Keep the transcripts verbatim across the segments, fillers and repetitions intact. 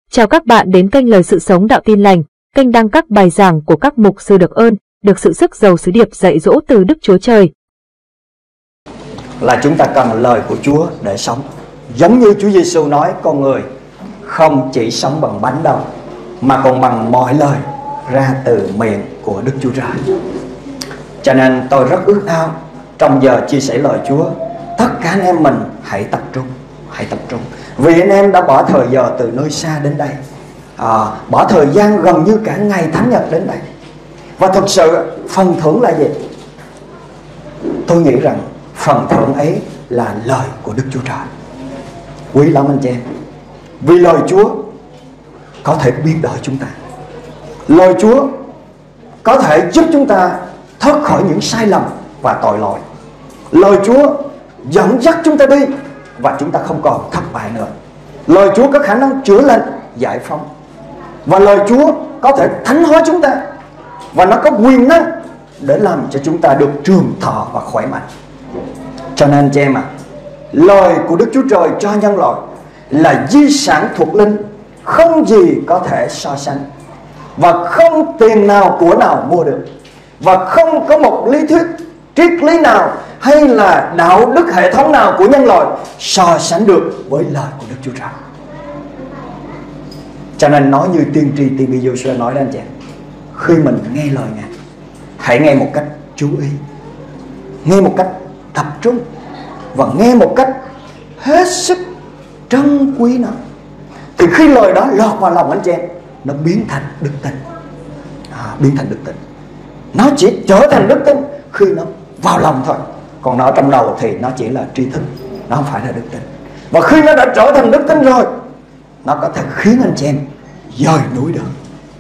Chào các bạn đến kênh Lời Sự Sống Đạo Tin Lành, kênh đăng các bài giảng của các mục sư được ơn, được sự sức giàu sứ điệp dạy dỗ từ Đức Chúa Trời. Là chúng ta cần lời của Chúa để sống. Giống như Chúa Giêsu nói, con người không chỉ sống bằng bánh đâu, mà còn bằng mọi lời ra từ miệng của Đức Chúa Trời. Cho nên tôi rất ước ao trong giờ chia sẻ lời Chúa, tất cả anh em mình hãy tập trung, hãy tập trung. Vì anh em đã bỏ thời giờ từ nơi xa đến đây, à, bỏ thời gian gần như cả ngày Thánh Nhật đến đây. Và thực sự phần thưởng là gì? Tôi nghĩ rằng phần thưởng ấy là lời của Đức Chúa Trời. Quý lắm anh chị em. Vì lời Chúa có thể biến đổi chúng ta. Lời Chúa có thể giúp chúng ta thoát khỏi những sai lầm và tội lỗi. Lời Chúa dẫn dắt chúng ta đi và chúng ta không còn thất bại nữa. Lời Chúa có khả năng chữa lành, giải phóng. Và lời Chúa có thể thánh hóa chúng ta, và nó có quyền năng để làm cho chúng ta được trường thọ và khỏe mạnh. Cho nên anh chị em ạ, à, lời của Đức Chúa Trời cho nhân loại là di sản thuộc linh, không gì có thể so sánh, và không tiền nào của nào mua được, và không có một lý thuyết, triết lý nào hay là đạo đức hệ thống nào của nhân loại so sánh được với lời của Đức Chúa Trời. Cho nên nói như tiên tri ti bi Joshua nói đó anh chị, khi mình nghe lời Ngài, hãy nghe một cách chú ý, nghe một cách tập trung, và nghe một cách hết sức trân quý nó. Thì khi lời đó lọt vào lòng anh chị em, nó biến thành đức tin, à, biến thành đức tin. Nó chỉ trở thành đức tin khi nó vào lòng thôi. Còn nó ở trong đầu thì nó chỉ là tri thức, nó không phải là đức tin. Và khi nó đã trở thành đức tin rồi, nó có thể khiến anh chị em dời núi được.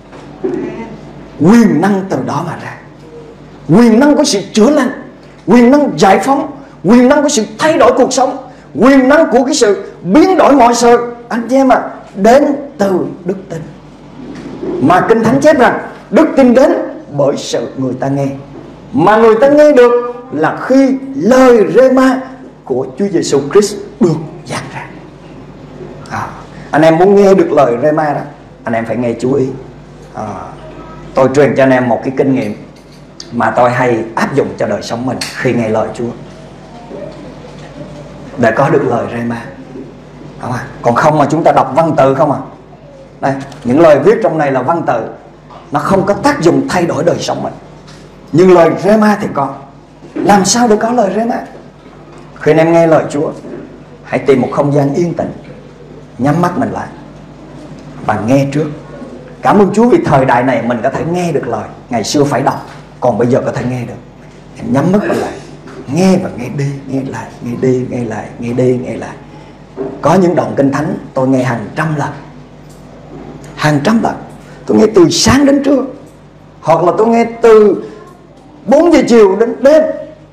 Quyền năng từ đó mà ra, quyền năng của sự chữa lành, quyền năng giải phóng, quyền năng của sự thay đổi cuộc sống, quyền năng của cái sự biến đổi mọi sự, anh chị em ạ, à, đến từ đức tin. Mà Kinh Thánh chép rằng đức tin đến bởi sự người ta nghe, mà người ta nghe được là khi lời Rê-ma của Chúa Giêsu Christ được giảng ra. À, anh em muốn nghe được lời Rê-ma đó, anh em phải nghe chú ý. À, tôi truyền cho anh em một cái kinh nghiệm mà tôi hay áp dụng cho đời sống mình khi nghe lời Chúa, để có được lời Rê-ma. Không à? Còn không mà chúng ta đọc văn tự không à. Đây, những lời viết trong này là văn tự, nó không có tác dụng thay đổi đời sống mình. Nhưng lời Rê-ma thì có. Làm sao để có lời Rê-ma? Khi anh em nghe lời Chúa, hãy tìm một không gian yên tĩnh, nhắm mắt mình lại và nghe trước. Cảm ơn Chúa vì thời đại này mình có thể nghe được lời. Ngày xưa phải đọc, còn bây giờ có thể nghe được. Em nhắm mắt mình lại, nghe và nghe đi, nghe lại, nghe đi, nghe lại, nghe đi, nghe lại. Có những đoạn Kinh Thánh tôi nghe hàng trăm lần, hàng trăm lần. Tôi nghe từ sáng đến trưa, hoặc là tôi nghe từ bốn giờ chiều đến đêm.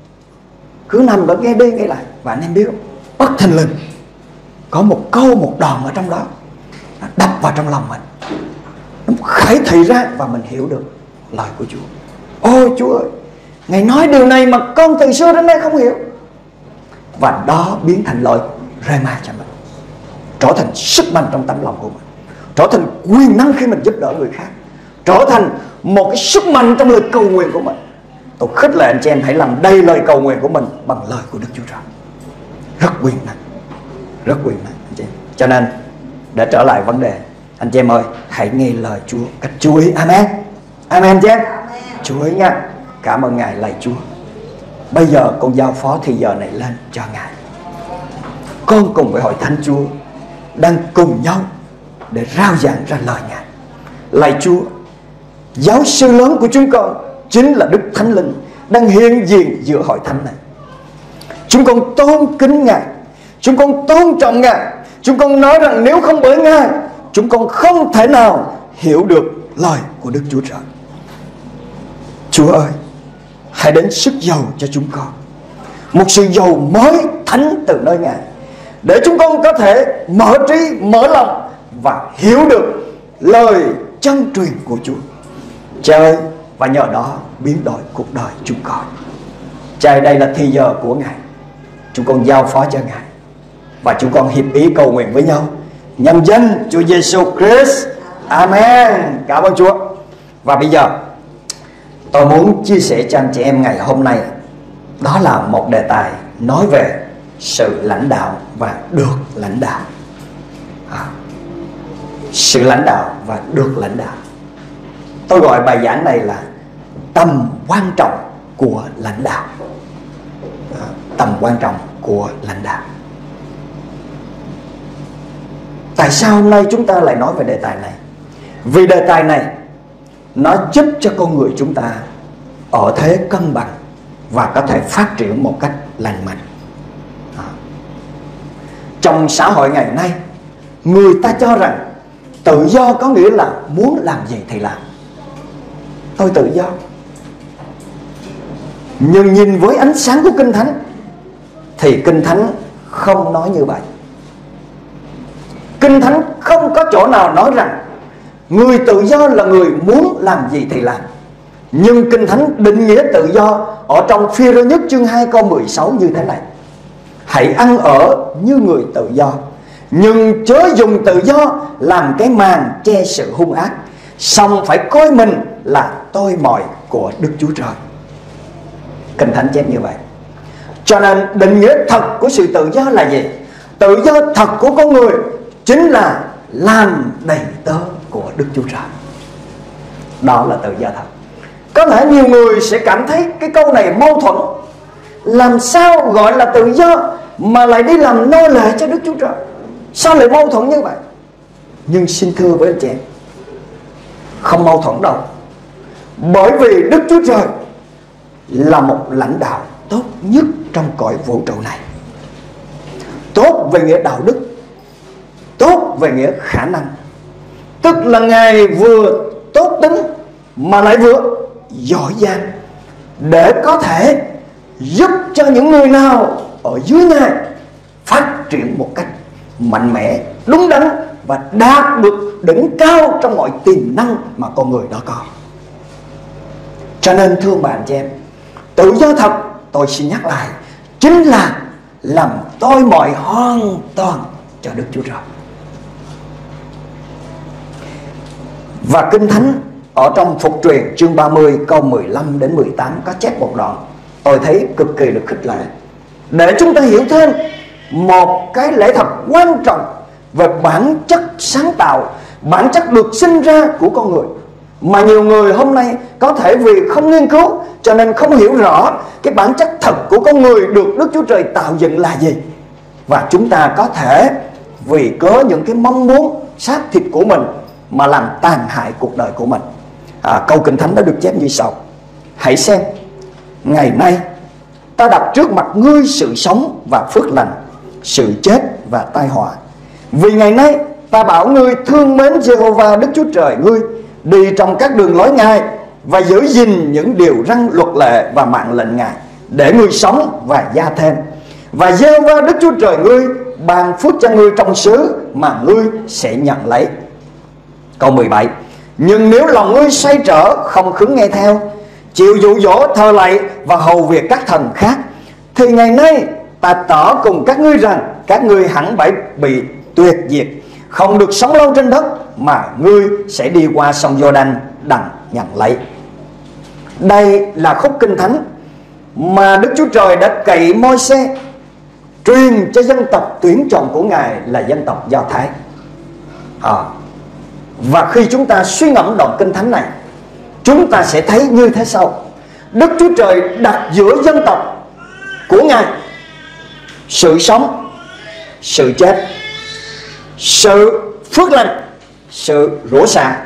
Cứ nằm đó nghe đi nghe lại. Và anh em biết không, bất thình lình có một câu, một đoạn ở trong đó đập vào trong lòng mình, nó khải thị ra và mình hiểu được lời của Chúa. Ôi Chúa ơi, Ngài nói điều này mà con từ xưa đến nay không hiểu. Và đó biến thành lời Rê-ma cho mình, trở thành sức mạnh trong tấm lòng của mình, trở thành quyền năng khi mình giúp đỡ người khác, trở thành một cái sức mạnh trong lời cầu nguyện của mình. Tôi khích lệ anh chị em hãy làm đầy lời cầu nguyện của mình bằng lời của Đức Chúa Trời. Rất quyền năng, rất quyền năng anh chị em. Cho nên để trở lại vấn đề, anh chị em ơi, hãy nghe lời Chúa cách chú ý. Amen, amen anh chị em. Chú ý nha. Cảm ơn Ngài, lạy Chúa. Bây giờ con giao phó thì giờ này lên cho Ngài. Con cùng với hội thánh Chúa đang cùng nhau để rao giảng ra lời Ngài. Lạy Chúa, giáo sư lớn của chúng con chính là Đức Thánh Linh đang hiện diện giữa hội thánh này. Chúng con tôn kính Ngài, chúng con tôn trọng Ngài. Chúng con nói rằng nếu không bởi Ngài, chúng con không thể nào hiểu được lời của Đức Chúa Trời. Chúa ơi, hãy đến sức giàu cho chúng con, một sự giàu mới thánh từ nơi Ngài, để chúng con có thể mở trí, mở lòng và hiểu được lời chân truyền của Chúa. Cha ơi, và nhờ đó biến đổi cuộc đời chúng con. Cha, đây là thì giờ của Ngài, chúng con giao phó cho Ngài, và chúng con hiệp ý cầu nguyện với nhau nhân danh Chúa Giêsu Christ. Amen. Cảm ơn Chúa. Và bây giờ tôi muốn chia sẻ cho anh chị em ngày hôm nay, đó là một đề tài nói về sự lãnh đạo và được lãnh đạo. à, Sự lãnh đạo và được lãnh đạo. Tôi gọi bài giảng này là tầm quan trọng của lãnh đạo. à, Tầm quan trọng của lãnh đạo. Tại sao hôm nay chúng ta lại nói về đề tài này? Vì đề tài này nó giúp cho con người chúng ta ở thế cân bằng và có thể phát triển một cách lành mạnh. à. Trong xã hội ngày nay, người ta cho rằng tự do có nghĩa là muốn làm gì thì làm. Tôi tự do. Nhưng nhìn với ánh sáng của Kinh Thánh thì Kinh Thánh không nói như vậy. Kinh Thánh không có chỗ nào nói rằng người tự do là người muốn làm gì thì làm. Nhưng Kinh Thánh định nghĩa tự do ở trong Phi-rơ nhất chương hai câu mười sáu như thế này: hãy ăn ở như người tự do, nhưng chớ dùng tự do làm cái màn che sự hung ác, song phải coi mình là tôi mọi của Đức Chúa Trời. Kinh Thánh chép như vậy. Cho nên định nghĩa thật của sự tự do là gì? Tự do thật của con người chính là làm đầy tớ của Đức Chúa Trời. Đó là tự do thật. Có thể nhiều người sẽ cảm thấy cái câu này mâu thuẫn. Làm sao gọi là tự do mà lại đi làm nô lệ cho Đức Chúa Trời? Sao lại mâu thuẫn như vậy? Nhưng xin thưa với anh chị em, không mâu thuẫn đâu. Bởi vì Đức Chúa Trời là một lãnh đạo tốt nhất trong cõi vũ trụ này. Tốt về nghĩa đạo đức, tốt về nghĩa khả năng. Tức là Ngài vừa tốt tính mà lại vừa giỏi giang, để có thể giúp cho những người nào ở dưới Ngài phát triển một cách mạnh mẽ, đúng đắn và đạt được đỉnh cao trong mọi tiềm năng mà con người đó có. Cho nên thưa bạn chị em, tự do thật, tôi xin nhắc lại, chính là làm tôi mọi hoàn toàn cho Đức Chúa Trời. Và Kinh Thánh ở trong Phục Truyền chương ba mươi câu mười lăm đến mười tám có chép một đoạn tôi thấy cực kỳ được khích lệ, để chúng ta hiểu thêm một cái lẽ thật quan trọng về bản chất sáng tạo, bản chất được sinh ra của con người, mà nhiều người hôm nay có thể vì không nghiên cứu cho nên không hiểu rõ cái bản chất thật của con người được Đức Chúa Trời tạo dựng là gì. Và chúng ta có thể vì có những cái mong muốn xác thịt của mình mà làm tàn hại cuộc đời của mình. à, Câu Kinh Thánh đã được chép như sau: hãy xem, ngày nay ta đặt trước mặt ngươi sự sống và phước lành, sự chết và tai họa. Vì ngày nay ta bảo ngươi thương mến Giê-hô-va Đức Chúa Trời ngươi, đi trong các đường lối Ngài và giữ gìn những điều răn luật lệ và mạng lệnh Ngài, để ngươi sống và gia thêm. Và Giê-hô-va Đức Chúa Trời ngươi ban phước cho ngươi trong xứ mà ngươi sẽ nhận lấy. Câu mười bảy: nhưng nếu lòng ngươi xoay trở, không khứng nghe theo, chịu dụ dỗ thờ lạy và hầu việc các thần khác, thì ngày nay ta tỏ cùng các ngươi rằng các ngươi hẳn phải bị tuyệt diệt, không được sống lâu trên đất, mà ngươi sẽ đi qua sông Giô-đanh đặng nhận lấy. Đây là khúc Kinh Thánh mà Đức Chúa Trời đã cậy Môi-se truyền cho dân tộc tuyển chọn của Ngài là dân tộc Do Thái. à, Và khi chúng ta suy ngẫm đoạn Kinh Thánh này, chúng ta sẽ thấy như thế sau: Đức Chúa Trời đặt giữa dân tộc của Ngài sự sống, sự chết, sự phước lành, sự rủa xả,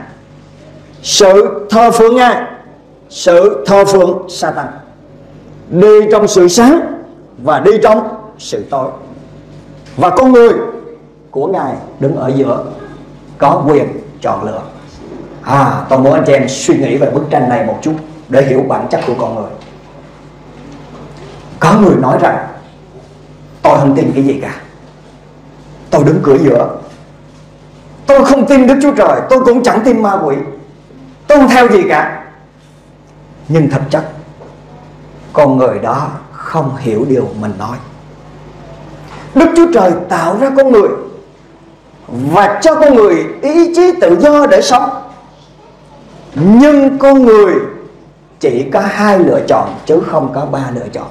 sự thờ phượng Ngài, sự thờ phượng Sa-tan. Đi trong sự sáng và đi trong sự tối. Và con người của Ngài đứng ở giữa, có quyền chọn lựa. À, tôi muốn anh chị em suy nghĩ về bức tranh này một chút để hiểu bản chất của con người. Có người nói rằng tôi không tin cái gì cả, tôi đứng cửa giữa, tôi không tin Đức Chúa Trời, tôi cũng chẳng tin ma quỷ, tôi không theo gì cả. Nhưng thực chất con người đó không hiểu điều mình nói. Đức Chúa Trời tạo ra con người và cho con người ý chí tự do để sống. Nhưng con người chỉ có hai lựa chọn chứ không có ba lựa chọn.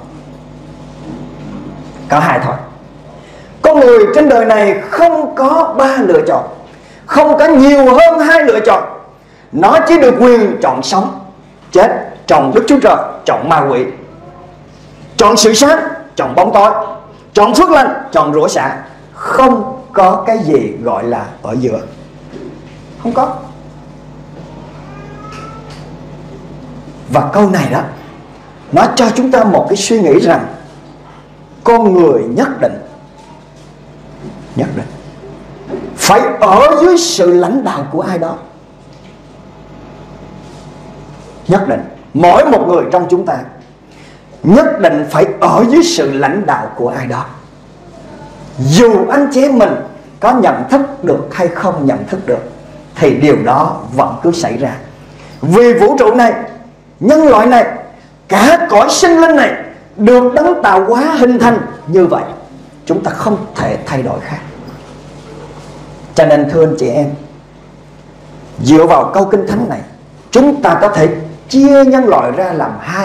Có hai thôi. Con người trên đời này không có ba lựa chọn, không có nhiều hơn hai lựa chọn. Nó chỉ được quyền chọn sống, chết, chọn Đức Chúa Trời, chọn ma quỷ, chọn sự sáng, chọn bóng tối, chọn phước lành, chọn rủa xả. Không có cái gì gọi là ở giữa. Không có. Và câu này đó, nó cho chúng ta một cái suy nghĩ rằng con người nhất định Nhất định phải ở dưới sự lãnh đạo của ai đó. Nhất định mỗi một người trong chúng ta nhất định phải ở dưới sự lãnh đạo của ai đó. Dù anh chị em mình có nhận thức được hay không nhận thức được, thì điều đó vẫn cứ xảy ra. Vì vũ trụ này, nhân loại này, cả cõi sinh linh này được đấng tạo hóa hình thành như vậy. Chúng ta không thể thay đổi khác. Cho nên thưa anh chị em, dựa vào câu Kinh Thánh này, chúng ta có thể chia nhân loại ra làm hai.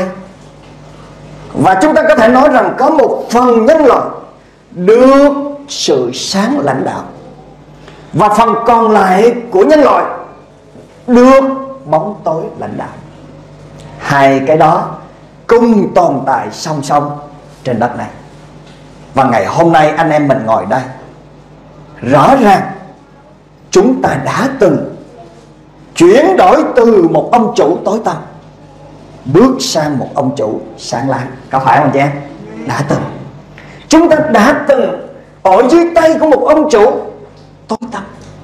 Và chúng ta có thể nói rằng có một phần nhân loại được sự sáng lãnh đạo, và phần còn lại của nhân loại được bóng tối lãnh đạo. Hai cái đó cùng tồn tại song song trên đất này. Và ngày hôm nay anh em mình ngồi đây, rõ ràng chúng ta đã từng chuyển đổi từ một ông chủ tối tăm bước sang một ông chủ sáng láng. Có phải không chị em? Đã từng. Chúng ta đã từng ở dưới tay của một ông chủ tối tăm,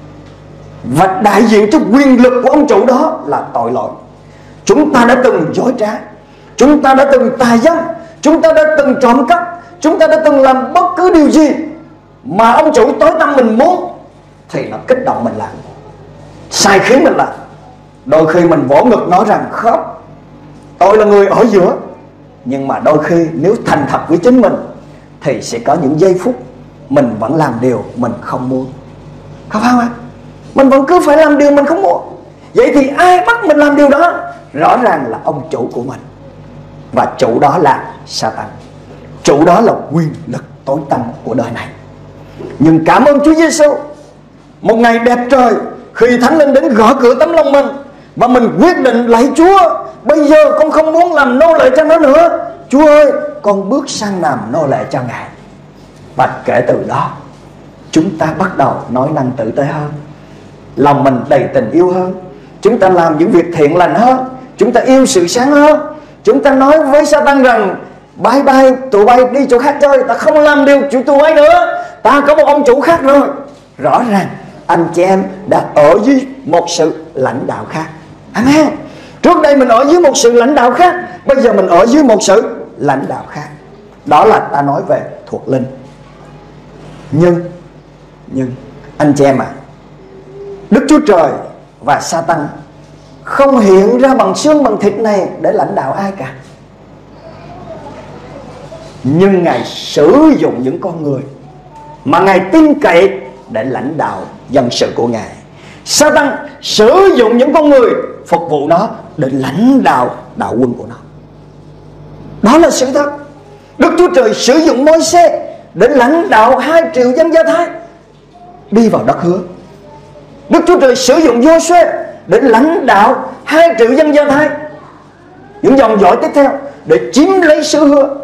và đại diện cho quyền lực của ông chủ đó là tội lỗi. Chúng ta đã từng dối trá, chúng ta đã từng tà dâm, chúng ta đã từng trộm cắp, chúng ta đã từng làm bất cứ điều gì mà ông chủ tối tăm mình muốn thì nó kích động mình làm, sai khiến mình làm. Đôi khi mình vỗ ngực nói rằng khóc, tôi là người ở giữa. Nhưng mà đôi khi nếu thành thật với chính mình thì sẽ có những giây phút mình vẫn làm điều mình không muốn. Không phải không ạ? Mình vẫn cứ phải làm điều mình không muốn. Vậy thì ai bắt mình làm điều đó? Rõ ràng là ông chủ của mình. Và chủ đó là Satan. Chủ đó là quyền lực tối tăm của đời này. Nhưng cảm ơn Chúa Giêsu, một ngày đẹp trời, khi Thánh Linh đến gõ cửa tấm lòng mình, và mình quyết định lạy Chúa, bây giờ con không muốn làm nô lệ cho nó nữa. Chúa ơi, con bước sang làm nô lệ cho Ngài. Và kể từ đó chúng ta bắt đầu nói năng tử tế hơn, lòng mình đầy tình yêu hơn, chúng ta làm những việc thiện lành hơn, chúng ta yêu sự sáng hơn. Chúng ta nói với Satan rằng bye bye, tụi bay đi chỗ khác chơi, ta không làm điều chủ tụi bay nữa, ta có một ông chủ khác rồi. Rõ ràng anh chị em đã ở dưới một sự lãnh đạo khác. Amen. Trước đây mình ở dưới một sự lãnh đạo khác, bây giờ mình ở dưới một sự lãnh đạo khác. Đó là ta nói về thuộc linh. Nhưng Nhưng anh chị em ạ, à, Đức Chúa Trời và Satan không hiện ra bằng xương bằng thịt này để lãnh đạo ai cả. Nhưng Ngài sử dụng những con người mà Ngài tin cậy để lãnh đạo dân sự của Ngài. Satan sử dụng những con người phục vụ nó để lãnh đạo đạo quân của nó. Đó là sự thật. Đức Chúa Trời sử dụng Môi-se để lãnh đạo hai triệu dân Do Thái đi vào đất hứa. Đức Chúa Trời sử dụng Giô-suê để lãnh đạo hai triệu dân Do Thái, những dòng dõi tiếp theo, để chiếm lấy xứ hứa,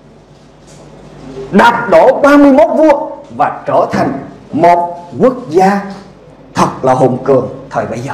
đạp đổ ba mươi mốt vua và trở thành một quốc gia thật là hùng cường thời bấy giờ.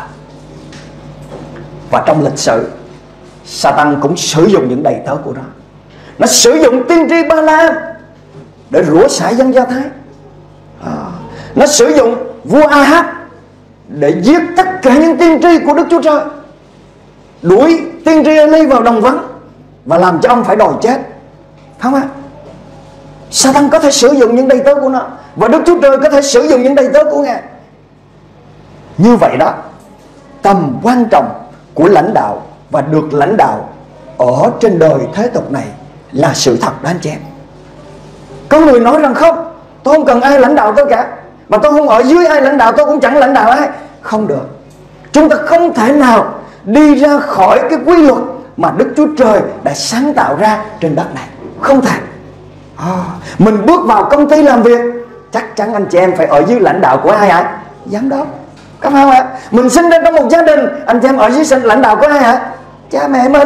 Và trong lịch sử, Satan cũng sử dụng những đầy tớ của nó. Nó sử dụng tiên tri Ba-la để rủa xả dân Do Thái. à, Nó sử dụng vua A-háp để giết tất cả những tiên tri của Đức Chúa Trời, đuổi tiên tri Ê-li vào đồng vắng và làm cho ông phải đòi chết. Phải không ạ? Satan có thể sử dụng những đầy tớ của nó, và Đức Chúa Trời có thể sử dụng những đầy tớ của Ngài. Như vậy đó, tầm quan trọng của lãnh đạo và được lãnh đạo ở trên đời thế tục này là sự thật đó anh chị em. Có người nói rằng không, tôi không cần ai lãnh đạo tôi cả, mà tôi không ở dưới ai lãnh đạo, tôi cũng chẳng lãnh đạo ai. Không được. Chúng ta không thể nào đi ra khỏi cái quy luật mà Đức Chúa Trời đã sáng tạo ra trên đất này. Không thể. à, Mình bước vào công ty làm việc, chắc chắn anh chị em phải ở dưới lãnh đạo của ai ạ? Giám đốc. Các không ạ? Mình sinh ra trong một gia đình, anh chị em ở dưới lãnh đạo của ai ạ? Cha mẹ mình.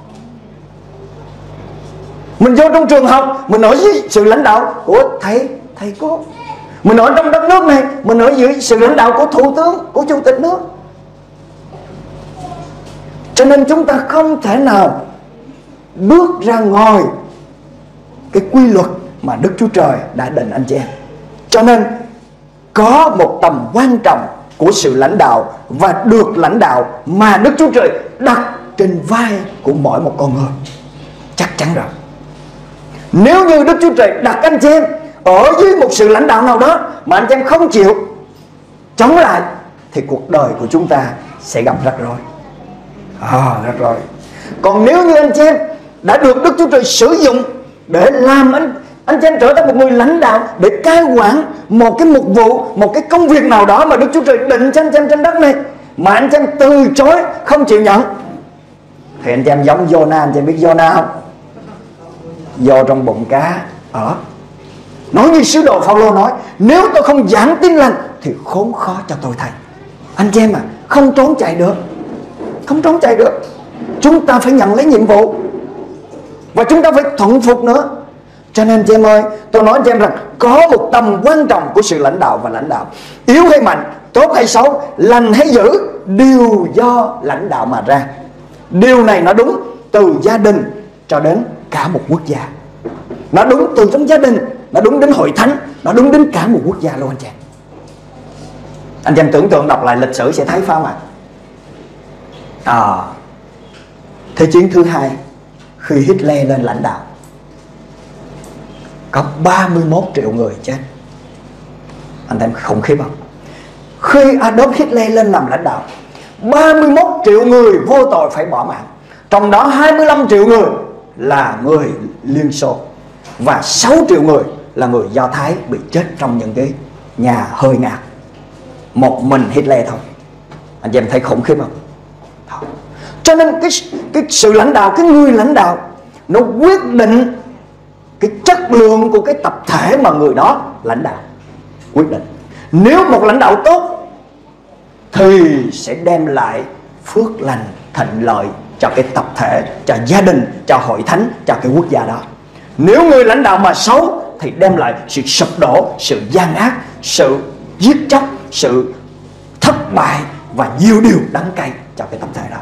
Mình vô trong trường học, mình ở dưới sự lãnh đạo của thầy thầy cô. Mình ở trong đất nước này, mình ở dưới sự lãnh đạo của thủ tướng, của chủ tịch nước. Cho nên chúng ta không thể nào bước ra ngoài cái quy luật mà Đức Chúa Trời đã định anh chị em. Cho nên có một tầm quan trọng của sự lãnh đạo và được lãnh đạo mà Đức Chúa Trời đặt trên vai của mỗi một con người. Chắc chắn rồi. Nếu như Đức Chúa Trời đặt anh chị em ở dưới một sự lãnh đạo nào đó mà anh chị em không chịu chống lại, thì cuộc đời của chúng ta sẽ gặp rắc rối. À, rắc rối. Còn nếu như anh chị em đã được Đức Chúa Trời sử dụng để làm anh anh chị em trở thành một người lãnh đạo, để cai quản một cái mục vụ, một cái công việc nào đó mà Đức Chúa Trời định cho anh chị em trên đất này, mà anh chị em từ chối, không chịu nhận, thì anh chị em giống Jonah. Anh chị em biết Jonah không? Vô trong bụng cá ở. Nói như sứ đồ Phaolô nói, nếu tôi không giảng tin lành thì khốn khó cho tôi thầy. Anh chị em à, không trốn chạy được. Không trốn chạy được. Chúng ta phải nhận lấy nhiệm vụ, và chúng ta phải thuận phục nữa. Cho nên chị em ơi, tôi nói cho em rằng có một tầm quan trọng của sự lãnh đạo và lãnh đạo. Yếu hay mạnh, tốt hay xấu, lành hay dữ, đều do lãnh đạo mà ra. Điều này nó đúng từ gia đình cho đến cả một quốc gia. Nó đúng từ trong gia đình, nó đúng đến hội thánh, nó đúng đến cả một quốc gia luôn anh chị em. Anh chị em tưởng tượng đọc lại lịch sử sẽ thấy phải không ạ? À, Thế chiến thứ hai, khi Hitler lên lãnh đạo, có ba mươi mốt triệu người chết. Anh thấy khủng khiếp không? Khi Adolf Hitler lên làm lãnh đạo, ba mươi mốt triệu người vô tội phải bỏ mạng. Trong đó hai mươi lăm triệu người là người Liên Xô, và sáu triệu người là người Do Thái bị chết trong những cái nhà hơi ngạt. Một mình Hitler thôi. Anh chị em thấy khủng khiếp không? Thôi. Cho nên cái, cái sự lãnh đạo, cái người lãnh đạo, nó quyết định cái chất lượng của cái tập thể mà người đó lãnh đạo. Quyết định. Nếu một lãnh đạo tốt thì sẽ đem lại phước lành, thịnh lợi cho cái tập thể, cho gia đình, cho hội thánh, cho cái quốc gia đó. Nếu người lãnh đạo mà xấu thì đem lại sự sụp đổ, sự gian ác, sự giết chóc, sự thất bại và nhiều điều đắng cay cho cái tập thể đó.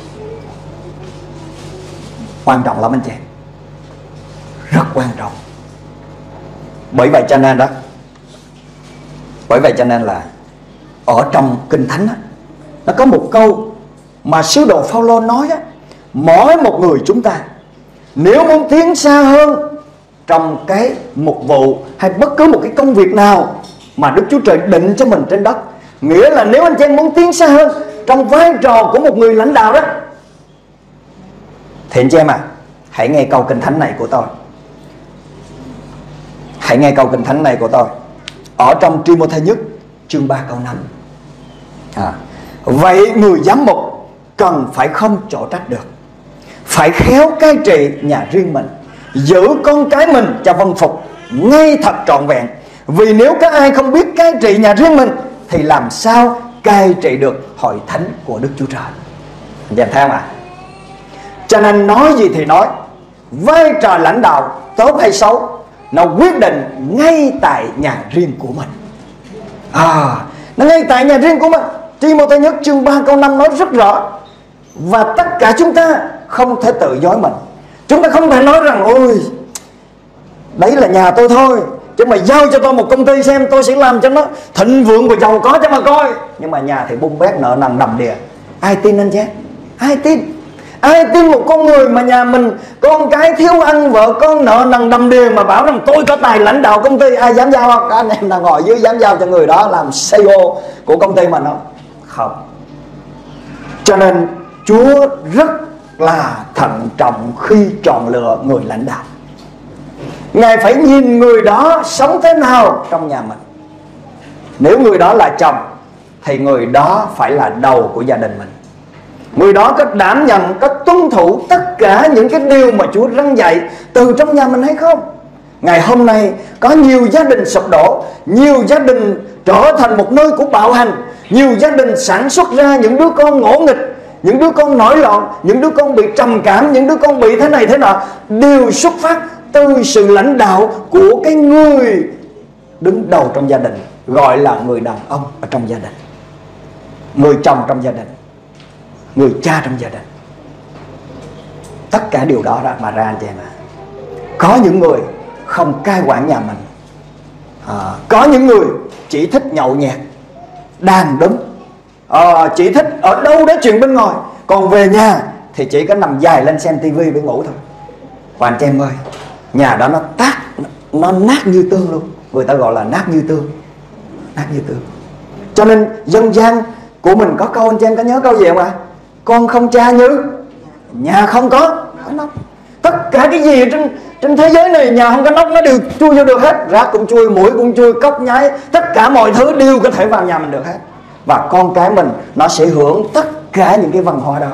Quan trọng lắm anh chị, rất quan trọng. Bởi vậy cho nên đó, bởi vậy cho nên là ở trong Kinh Thánh đó, nó có một câu mà sứ đồ Phaolô nói đó, mỗi một người chúng ta nếu muốn tiến xa hơn trong cái mục vụ hay bất cứ một cái công việc nào mà Đức Chúa Trời định cho mình trên đất, nghĩa là nếu anh chị em muốn tiến xa hơn trong vai trò của một người lãnh đạo đó, thì anh chị em à, hãy nghe câu Kinh Thánh này của tôi. Hãy nghe câu Kinh Thánh này của tôi ở trong Ti-mô-thê nhất chương ba câu năm. à, Vậy người giám mục cần phải không chỗ trách được, phải khéo cai trị nhà riêng mình, giữ con cái mình cho vâng phục ngay thật trọn vẹn. Vì nếu các ai không biết cai trị nhà riêng mình thì làm sao cai trị được hội thánh của Đức Chúa Trời. Anh chị em thấy không ạ? Cho nên nói gì thì nói, vai trò lãnh đạo tốt hay xấu nó quyết định ngay tại nhà riêng của mình. À, nó ngay tại nhà riêng của mình. Ti-mô-thê nhất chương ba câu năm nói rất rõ. Và tất cả chúng ta không thể tự dối mình. Chúng ta không thể nói rằng ôi đấy là nhà tôi thôi, chứ mà giao cho tôi một công ty xem, tôi sẽ làm cho nó thịnh vượng và giàu có cho mà coi. Nhưng mà nhà thì bung bét nợ nần đầm đìa. Ai tin anh chứ? Ai tin? Ai tin một con người mà nhà mình con cái thiếu ăn, vợ con nợ nần đầm đìa mà bảo rằng tôi có tài lãnh đạo công ty? Ai dám giao không? Các anh em đang ngồi dưới dám giao cho người đó làm xê e ô của công ty mình không? Không. Cho nên Chúa rất là thận trọng khi chọn lựa người lãnh đạo. Ngài phải nhìn người đó sống thế nào trong nhà mình. Nếu người đó là chồng thì người đó phải là đầu của gia đình mình. Người đó có đảm nhận, có tuân thủ tất cả những cái điều mà Chúa răn dạy từ trong nhà mình hay không? Ngày hôm nay có nhiều gia đình sụp đổ, nhiều gia đình trở thành một nơi của bạo hành, nhiều gia đình sản xuất ra những đứa con ngỗ nghịch, những đứa con nổi loạn, những đứa con bị trầm cảm, những đứa con bị thế này thế nọ, đều xuất phát từ sự lãnh đạo của cái người đứng đầu trong gia đình, gọi là người đàn ông ở trong gia đình, người chồng trong gia đình, người cha trong gia đình. Tất cả điều đó ra mà ra anh chị em ạ. Có những người không cai quản nhà mình, à, có những người chỉ thích nhậu nhẹt, đàn đúng, à, chỉ thích ở đâu đó chuyện bên ngoài, còn về nhà thì chỉ có nằm dài lên xem tivi với ngủ thôi. Và anh chị em ơi, nhà đó nó tát, nó nát như tương luôn. Người ta gọi là nát như tương, nát như tương. Cho nên dân gian của mình có câu, anh chị em có nhớ câu gì không ạ? Con không cha như nhà không có có nóc. Tất cả cái gì trên trên thế giới này nhà không có nóc nó đều chui vô được hết. Rác cũng chui, muỗi cũng chui, cốc nhái, tất cả mọi thứ đều có thể vào nhà mình được hết. Và con cái mình nó sẽ hưởng tất cả những cái văn hóa đó.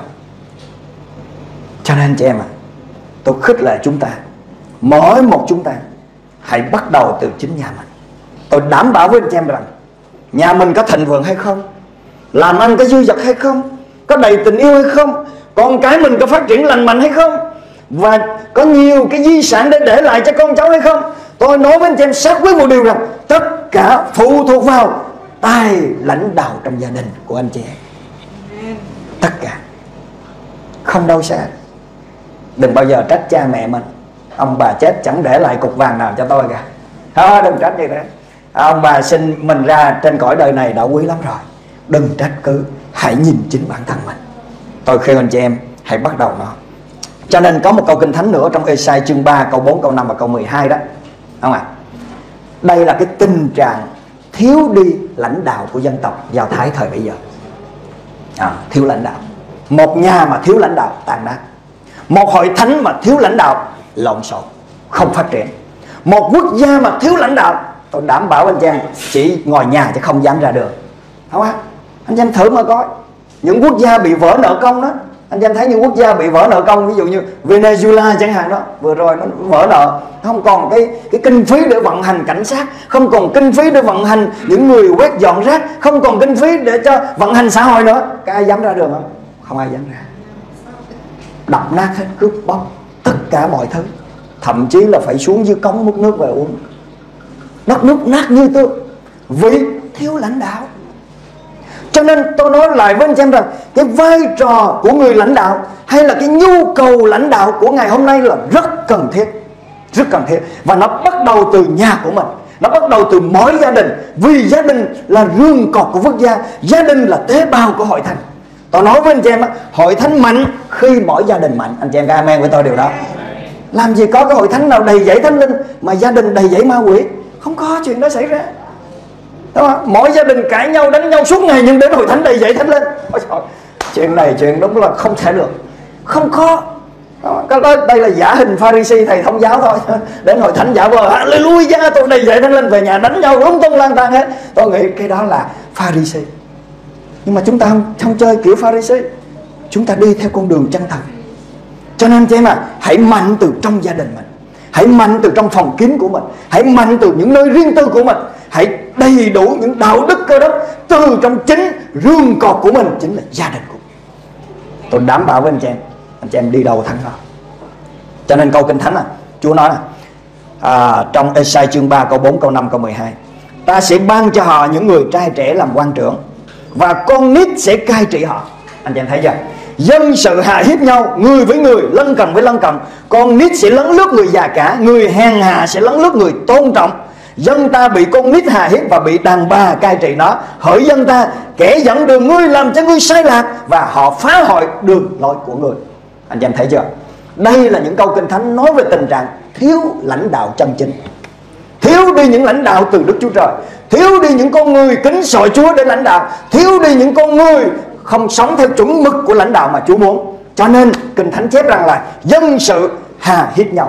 Cho nên anh chị em ạ, à, tôi khích lệ chúng ta, mỗi một chúng ta hãy bắt đầu từ chính nhà mình. Tôi đảm bảo với anh chị em rằng nhà mình có thịnh vượng hay không, làm ăn có dư dật hay không, có đầy tình yêu hay không, con cái mình có phát triển lành mạnh hay không, và có nhiều cái di sản để để lại cho con cháu hay không. Tôi nói với anh chị em xác quyết một điều rằng tất cả phụ thuộc vào tay lãnh đạo trong gia đình của anh chị em. Tất cả, không đâu xa. Đừng bao giờ trách cha mẹ mình, ông bà chết chẳng để lại cục vàng nào cho tôi cả. Đó, đừng trách gì đó. Ông bà sinh mình ra trên cõi đời này đã quý lắm rồi. Đừng trách cứ, hãy nhìn chính bản thân mình. Tôi khuyên anh chị em hãy bắt đầu nó. Cho nên có một câu kinh thánh nữa trong Ê-sai chương ba câu bốn, câu năm và câu mười hai đó, không ạ? À? Đây là cái tình trạng thiếu đi lãnh đạo của dân tộc Do Thái thời bấy giờ. À, thiếu lãnh đạo. Một nhà mà thiếu lãnh đạo tàn nát. Một hội thánh mà thiếu lãnh đạo lộn xộn, không phát triển. Một quốc gia mà thiếu lãnh đạo, tôi đảm bảo anh chị em chỉ ngồi nhà chứ không dám ra đường. Không á? Anh chị em thử mà coi. Những quốc gia bị vỡ nợ công đó, anh chị em thấy những quốc gia bị vỡ nợ công, ví dụ như Venezuela chẳng hạn đó, vừa rồi nó vỡ nợ, không còn cái cái kinh phí để vận hành cảnh sát, không còn kinh phí để vận hành những người quét dọn rác, không còn kinh phí để cho vận hành xã hội nữa. Có ai dám ra đường không? Không ai dám ra. Đập nát hết, cướp bóc tất cả mọi thứ, thậm chí là phải xuống dưới cống múc nước về uống. Đất nước nát như tương vì thiếu lãnh đạo. Cho nên tôi nói lại với anh chị em rằng cái vai trò của người lãnh đạo hay là cái nhu cầu lãnh đạo của ngày hôm nay là rất cần thiết, rất cần thiết. Và nó bắt đầu từ nhà của mình, nó bắt đầu từ mỗi gia đình. Vì gia đình là rương cột của quốc gia, gia đình là tế bào của hội thánh. Tôi nói với anh chị em, hội thánh mạnh khi mỗi gia đình mạnh. Anh chị em có amen với tôi điều đó. Làm gì có cái hội thánh nào đầy dẫy thánh linh mà gia đình đầy dẫy ma quỷ? Không có chuyện đó xảy ra. Đúng không? Mỗi gia đình cãi nhau đánh nhau suốt ngày, nhưng đến hội thánh đầy dẫy thánh linh. Ôi trời, chuyện này chuyện đúng là không thể được. Không có. Cái đó đây là giả hình Pharisee thầy thông giáo thôi. Đến hội thánh giả vờ Hallelujah, tôi đầy dẫy thánh linh, về nhà đánh nhau lung tung lang tan hết. Tôi nghĩ cái đó là Pharisee. Nhưng mà chúng ta không, không chơi kiểu Pharisee. Chúng ta đi theo con đường chân thật. Cho nên chị em à, hãy mạnh từ trong gia đình mình, hãy mạnh từ trong phòng kín của mình, hãy mạnh từ những nơi riêng tư của mình. Hãy đầy đủ những đạo đức cơ đốc từ trong chính rương cột của mình, chính là gia đình của mình. Tôi đảm bảo với anh chị em, anh chị em đi đâu thắng đó. Cho nên câu kinh thánh à, Chúa nói là à, trong Ê-sai chương ba câu bốn, câu năm, câu mười hai: ta sẽ ban cho họ những người trai trẻ làm quan trưởng, và con nít sẽ cai trị họ. Anh chị em thấy chưa? Dân sự hạ hiếp nhau, người với người, lân cận với lân cận. Con nít sẽ lấn lướt người già cả, người hèn hạ sẽ lấn lướt người tôn trọng. Dân ta bị con nít hà hiếp và bị đàn bà cai trị nó. Hỡi dân ta, kẻ dẫn đường ngươi làm cho ngươi sai lạc, và họ phá hoại đường lối của ngươi. Anh chị em thấy chưa? Đây là những câu kinh thánh nói về tình trạng thiếu lãnh đạo chân chính, thiếu đi những lãnh đạo từ Đức Chúa Trời, thiếu đi những con người kính sợ Chúa để lãnh đạo, thiếu đi những con người không sống theo chuẩn mực của lãnh đạo mà Chúa muốn. Cho nên kinh thánh chép rằng là dân sự hà hiếp nhau,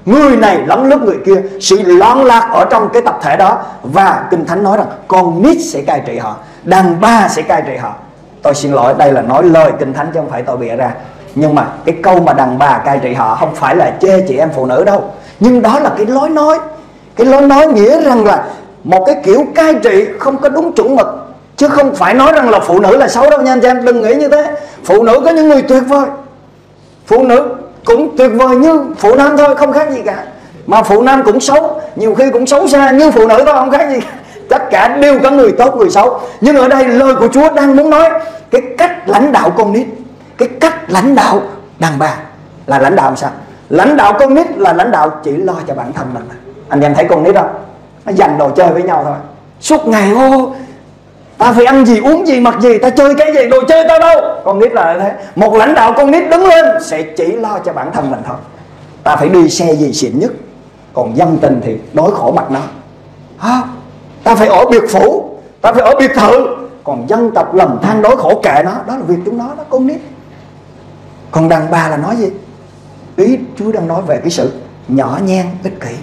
người này lấn lướt người kia, sự loạn lạc ở trong cái tập thể đó. Và Kinh Thánh nói rằng con nít sẽ cai trị họ, đàn bà sẽ cai trị họ. Tôi xin lỗi, đây là nói lời Kinh Thánh chứ không phải tôi bịa ra. Nhưng mà cái câu mà đàn bà cai trị họ không phải là chê chị em phụ nữ đâu, nhưng đó là cái lối nói. Cái lối nói nghĩa rằng là một cái kiểu cai trị không có đúng chuẩn mực, chứ không phải nói rằng là phụ nữ là xấu đâu nha anh chị em, đừng nghĩ như thế. Phụ nữ có những người tuyệt vời, phụ nữ cũng tuyệt vời như phụ nam thôi, không khác gì cả. Mà phụ nam cũng xấu, nhiều khi cũng xấu xa như phụ nữ thôi, không khác gì. Tất cả đều có người tốt người xấu. Nhưng ở đây lời của Chúa đang muốn nói cái cách lãnh đạo con nít, cái cách lãnh đạo đàn bà là lãnh đạo làm sao? Lãnh đạo con nít là lãnh đạo chỉ lo cho bản thân mình. Anh em thấy con nít không? Nó dành đồ chơi với nhau thôi, suốt ngày ô ta phải ăn gì uống gì mặc gì, ta chơi cái gì, đồ chơi tao đâu. Con nít là thế. Một lãnh đạo con nít đứng lên sẽ chỉ lo cho bản thân mình thôi. Ta phải đi xe gì xịn nhất, còn dân tình thì đói khổ mặt nó. à, Ta phải ở biệt phủ, ta phải ở biệt thự, còn dân tộc lầm than đói khổ kệ nó. Đó là việc chúng nó, đó con nít. Còn đàn bà là nói gì? Ý Chúa đang nói về cái sự nhỏ nhen ích kỷ.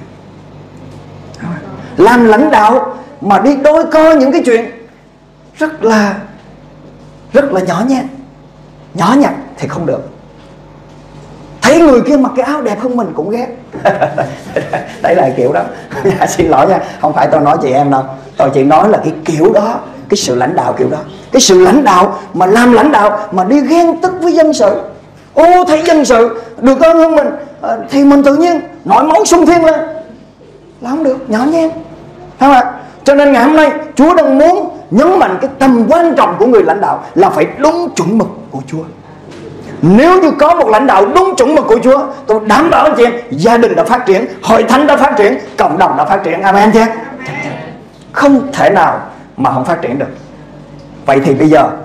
Làm lãnh đạo mà đi đôi co những cái chuyện rất là rất là nhỏ nhen, nhỏ nhặt thì không được. Thấy người kia mặc cái áo đẹp hơn mình cũng ghét. Đấy là kiểu đó. Xin lỗi nha, không phải tôi nói chị em đâu, tôi chỉ nói là cái kiểu đó, cái sự lãnh đạo kiểu đó. Cái sự lãnh đạo mà làm lãnh đạo mà đi ghen tức với dân sự. Ô thấy dân sự được ơn hơn mình à, thì mình tự nhiên nổi máu sung thiên lên, là không được, nhỏ nhen. Thấy không ạ? Cho nên ngày hôm nay Chúa đang muốn nhấn mạnh cái tầm quan trọng của người lãnh đạo là phải đúng chuẩn mực của Chúa. Nếu như có một lãnh đạo đúng chuẩn mực của Chúa, tôi đảm bảo anh chị em, gia đình đã phát triển, hội thánh đã phát triển, cộng đồng đã phát triển. Amen chứ? Không thể nào mà không phát triển được. Vậy thì bây giờ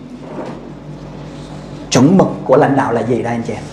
chuẩn mực của lãnh đạo là gì đây anh chị em?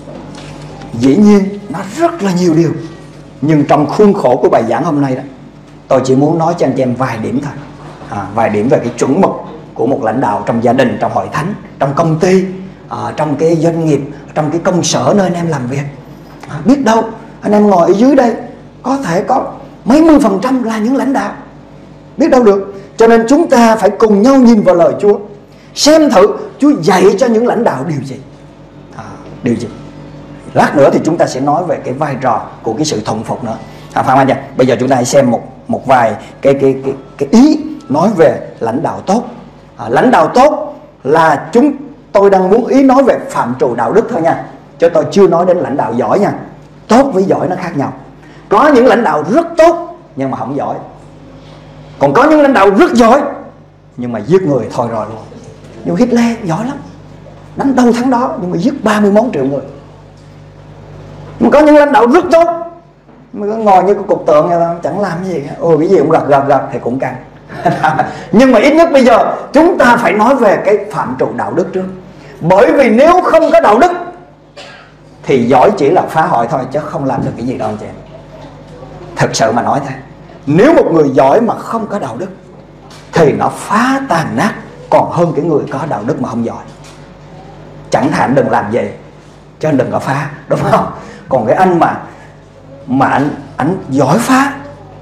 Dĩ nhiên nó rất là nhiều điều, nhưng trong khuôn khổ của bài giảng hôm nay đó, tôi chỉ muốn nói cho anh chị em vài điểm thôi. à, Vài điểm về cái chuẩn mực của một lãnh đạo trong gia đình, trong hội thánh, trong công ty, à, trong cái doanh nghiệp, trong cái công sở nơi anh em làm việc. à, Biết đâu anh em ngồi ở dưới đây có thể có mấy mươi phần trăm là những lãnh đạo, biết đâu được. Cho nên chúng ta phải cùng nhau nhìn vào lời Chúa, xem thử Chúa dạy cho những lãnh đạo điều gì, à, điều gì. Lát nữa thì chúng ta sẽ nói về cái vai trò của cái sự thuần phục nữa. À, Phạm Anh nha. Bây giờ chúng ta hãy xem một một vài cái cái cái cái ý nói về lãnh đạo tốt. À, lãnh đạo tốt là chúng tôi đang muốn ý nói về phạm trù đạo đức thôi nha, chứ tôi chưa nói đến lãnh đạo giỏi nha. Tốt với giỏi nó khác nhau. Có những lãnh đạo rất tốt nhưng mà không giỏi, còn có những lãnh đạo rất giỏi nhưng mà giết người thôi rồi luôn. Nhưng Hitler giỏi lắm, đánh đâu thắng đó, nhưng mà giết ba mươi mốt triệu người. Nhưng có những lãnh đạo rất tốt mà cứ ngồi như cái cục tượng vậy đó, chẳng làm gì cả. Ôi cái gì cũng gật gật gật thì cũng căng. Nhưng mà ít nhất bây giờ chúng ta phải nói về cái phạm trù đạo đức trước. Bởi vì nếu không có đạo đức thì giỏi chỉ là phá hoại thôi, chứ không làm được cái gì đâu anh chị em. Thật sự mà nói thế, nếu một người giỏi mà không có đạo đức thì nó phá tàn nát còn hơn cái người có đạo đức mà không giỏi. Chẳng hạn đừng làm gì chứ đừng có phá, đúng không? Còn cái anh mà mà anh anh giỏi phá,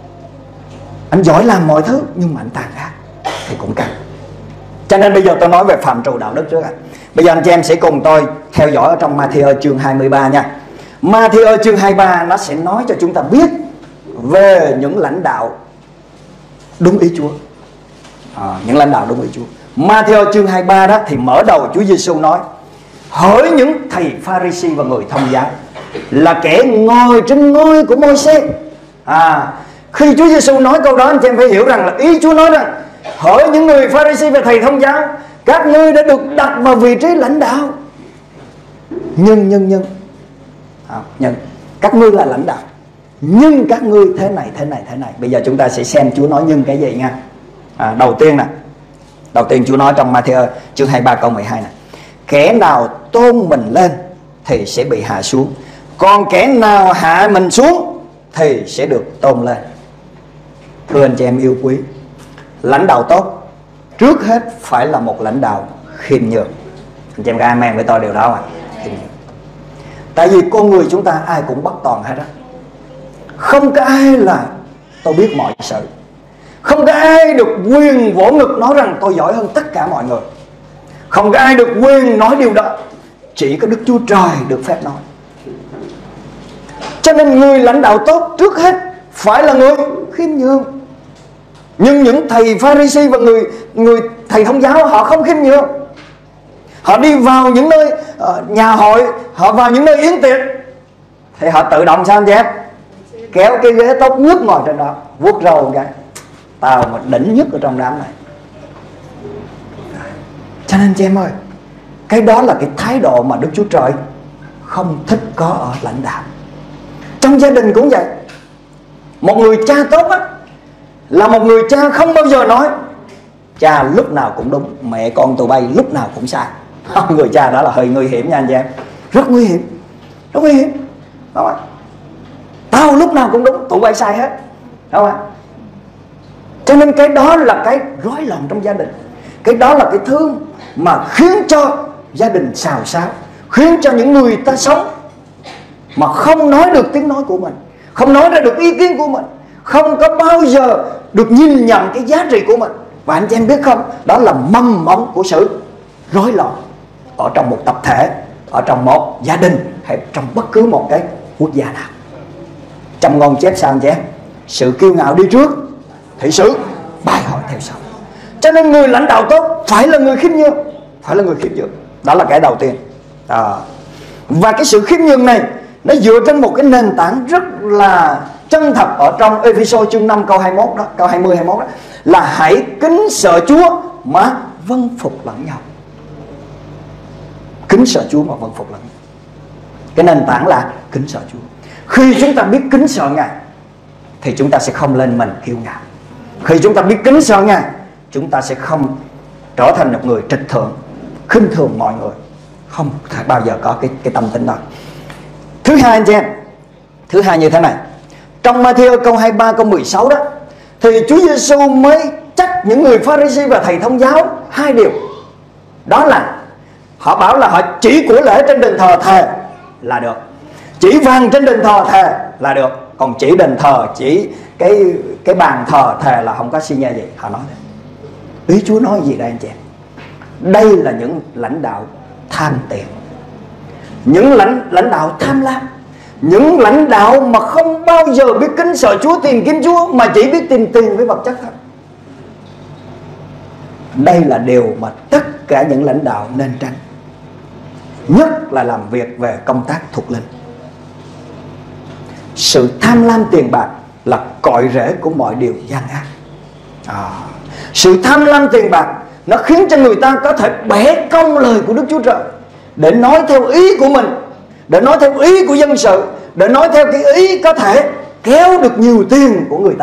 anh giỏi làm mọi thứ nhưng mà anh tàn ác thì cũng căng. Cho nên bây giờ tôi nói về phạm trù đạo đức trước ạ. Bây giờ anh chị em sẽ cùng tôi theo dõi ở trong Ma-thi-ơ chương hai mươi ba nha. Ma-thi-ơ chương hai mươi ba nó sẽ nói cho chúng ta biết về những lãnh đạo đúng ý Chúa. à, Những lãnh đạo đúng ý Chúa. Ma-thi-ơ chương hai mươi ba đó thì mở đầu Chúa Giêsu nói: hỡi những thầy Pha-ri-si và người thông giáo là kẻ ngồi trên ngôi của Môi-se. À, khi Chúa Giêsu nói câu đó, anh chị em phải hiểu rằng là ý Chúa nói rằng hỡi những người Pha-ri-si và thầy thông giáo, các ngươi đã được đặt vào vị trí lãnh đạo. Nhưng nhưng nhưng à, nhưng các ngươi là lãnh đạo, nhưng các ngươi thế này thế này thế này. Bây giờ chúng ta sẽ xem Chúa nói nhưng cái gì nha. à, Đầu tiên nè, đầu tiên Chúa nói trong Ma-thi-ơ chương hai mươi ba câu mười hai nè: kẻ nào tôn mình lên thì sẽ bị hạ xuống, còn kẻ nào hạ mình xuống thì sẽ được tôn lên. Thưa anh chị em yêu quý, lãnh đạo tốt trước hết phải là một lãnh đạo khiêm nhường. Anh chị em có amen với tôi điều đó à? Khiêm nhường. Tại vì con người chúng ta ai cũng bất toàn hết á. Không có ai là tôi biết mọi sự. Không có ai được quyền vỗ ngực nói rằng tôi giỏi hơn tất cả mọi người. Không có ai được quyền nói điều đó. Chỉ có Đức Chúa Trời được phép nói. Cho nên người lãnh đạo tốt trước hết phải là người khiêm nhường. Nhưng những thầy Pha-ri-si và người người thầy thông giáo họ không khiêm nhường. Họ đi vào những nơi uh, nhà hội, họ vào những nơi yến tiệc thì họ tự động sao anh chị em? Kéo cái ghế tốt nhất ngồi trên đó, vuốt râu một cái. Tao mà đỉnh nhất ở trong đám này. Cho nên chị em ơi, cái đó là cái thái độ mà Đức Chúa Trời không thích có ở lãnh đạo. Trong gia đình cũng vậy. Một người cha tốt á là một người cha không bao giờ nói cha lúc nào cũng đúng, mẹ con tụi bay lúc nào cũng sai. Người cha đó là hơi nguy hiểm nha anh chị em. Rất nguy hiểm. Rất nguy hiểm. Đúng không? Tao lúc nào cũng đúng, tụi bay sai hết. Đúng không? Cho nên cái đó là cái rối loạn trong gia đình. Cái đó là cái thứ mà khiến cho gia đình xào xáo, khiến cho những người ta sống mà không nói được tiếng nói của mình, không nói ra được ý kiến của mình, không có bao giờ được nhìn nhận cái giá trị của mình. Và anh chị em biết không, đó là mầm mống của sự rối loạn ở trong một tập thể, ở trong một gia đình, hay trong bất cứ một cái quốc gia nào. Trong ngôn chép sao anh chị em? Sự kiêu ngạo đi trước thì sự bài hỏi theo sau. Cho nên người lãnh đạo tốt phải là người khiêm nhường, phải là người khiêm nhường. Đó là cái đầu tiên. À. Và cái sự khiêm nhường này nó dựa trên một cái nền tảng rất là chân thật ở trong Ê-phê-sô chương năm câu hai mươi mốt đó, câu hai mươi hai mươi mốt đó, là hãy kính sợ Chúa mà vâng phục lẫn nhau. Kính sợ Chúa mà vâng phục lẫn nhau. Cái nền tảng là kính sợ Chúa. Khi chúng ta biết kính sợ Ngài thì chúng ta sẽ không lên mình kiêu ngạo. Khi chúng ta biết kính sợ Ngài, chúng ta sẽ không trở thành một người trịch thượng, khinh thường mọi người. Không thể bao giờ có cái, cái tâm tính đó. Thứ hai anh chị em, thứ hai như thế này. Trong Ma-thi-ơ câu hai mươi ba câu mười sáu đó, thì Chúa Giêsu mới trách những người Pha-ri-si và thầy thông giáo hai điều. Đó là họ bảo là họ chỉ của lễ trên đền thờ thề là được, chỉ vàng trên đền thờ thề là được, còn chỉ đền thờ, chỉ cái cái bàn thờ thề là không có xi nhê gì. Họ nói thế. Ý Chúa nói gì đây anh chị em? Đây là những lãnh đạo tham tiền, những lãnh, lãnh đạo tham lam, những lãnh đạo mà không bao giờ biết kính sợ Chúa, tìm kiếm Chúa, mà chỉ biết tìm tiền với vật chất thôi. Đây là điều mà tất cả những lãnh đạo nên tránh. Nhất là làm việc về công tác thuộc linh. Sự tham lam tiền bạc là cội rễ của mọi điều gian ác. à, Sự tham lam tiền bạc nó khiến cho người ta có thể bẻ cong lời của Đức Chúa Trời để nói theo ý của mình, để nói theo ý của dân sự, để nói theo cái ý có thể kéo được nhiều tiền của người ta.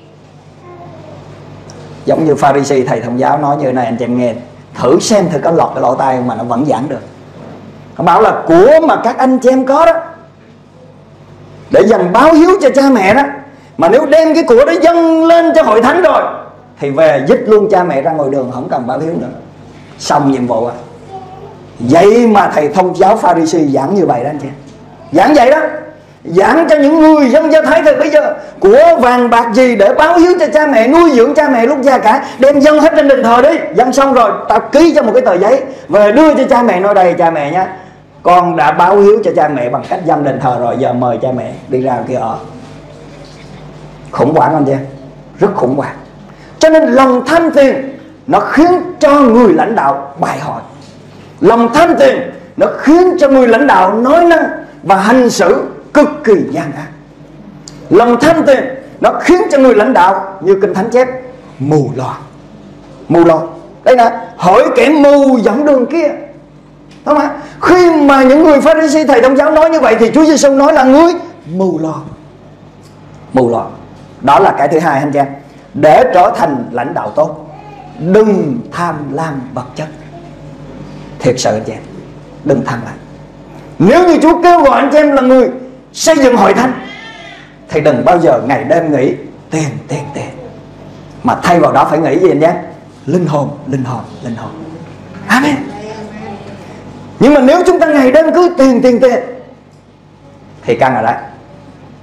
Giống như Pha-ri-si thầy thông giáo nói như này, anh chị em nghe thử xem thử có lọt cái lỗ tai mà nó vẫn giảng được. Họ bảo là của mà các anh chị em có đó để dành báo hiếu cho cha mẹ đó, mà nếu đem cái của đó dâng lên cho hội thánh rồi thì về dứt luôn cha mẹ ra ngoài đường, không cần báo hiếu nữa, xong nhiệm vụ à. Vậy mà thầy thông giáo Pha-ri-si giảng như vậy đó anh chị, giảng vậy đó, giảng cho những người dân Do Thái thời bây giờ của vàng bạc gì để báo hiếu cho cha mẹ, nuôi dưỡng cha mẹ lúc già cả, đem dâng hết trên đền thờ đi, dâng xong rồi tao ký cho một cái tờ giấy về đưa cho cha mẹ, nói đây cha mẹ nhá, con đã báo hiếu cho cha mẹ bằng cách dâng đền thờ rồi, giờ mời cha mẹ đi ra kia ở. Khủng hoảng anh chị, rất khủng hoảng. Cho nên lòng tham tiền nó khiến cho người lãnh đạo bài hỏi. Lòng tham tiền nó khiến cho người lãnh đạo nói năng và hành xử cực kỳ gian ác. Lòng tham tiền nó khiến cho người lãnh đạo, như Kinh Thánh chép, mù loà. Mù loà. Đây nè, hỏi kẻ mù dẫn đường kia. Đúng không? Khi mà những người Pha-ri-si thầy thông giáo nói như vậy thì Chúa Giêsu nói là người mù loà. Mù loà. Đó là cái thứ hai anh chị em. Để trở thành lãnh đạo tốt, đừng tham lam vật chất. Thiệt sự anh chị em, đừng tham lam. Nếu như Chúa kêu gọi anh chị em là người xây dựng hội thánh thì đừng bao giờ ngày đêm nghĩ tiền, tiền, tiền, mà thay vào đó phải nghĩ gì anh em? Linh hồn, linh hồn, linh hồn. Amen. Nhưng mà nếu chúng ta ngày đêm cứ tiền, tiền, tiền thì căng rồi đấy.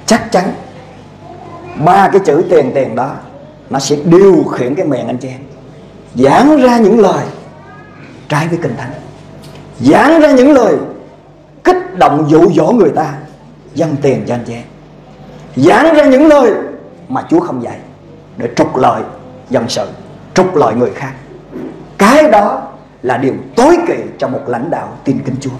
chắc chắn ba cái chữ tiền tiền đó nó sẽ điều khiển cái miệng anh chị em, giảng ra những lời trái với Kinh Thánh, giảng ra những lời kích động dụ dỗ người ta dâng tiền cho anh chị em, giảng ra những lời mà Chúa không dạy để trục lợi dân sự, trục lợi người khác. Cái đó là điều tối kỵ cho một lãnh đạo tin kính Chúa.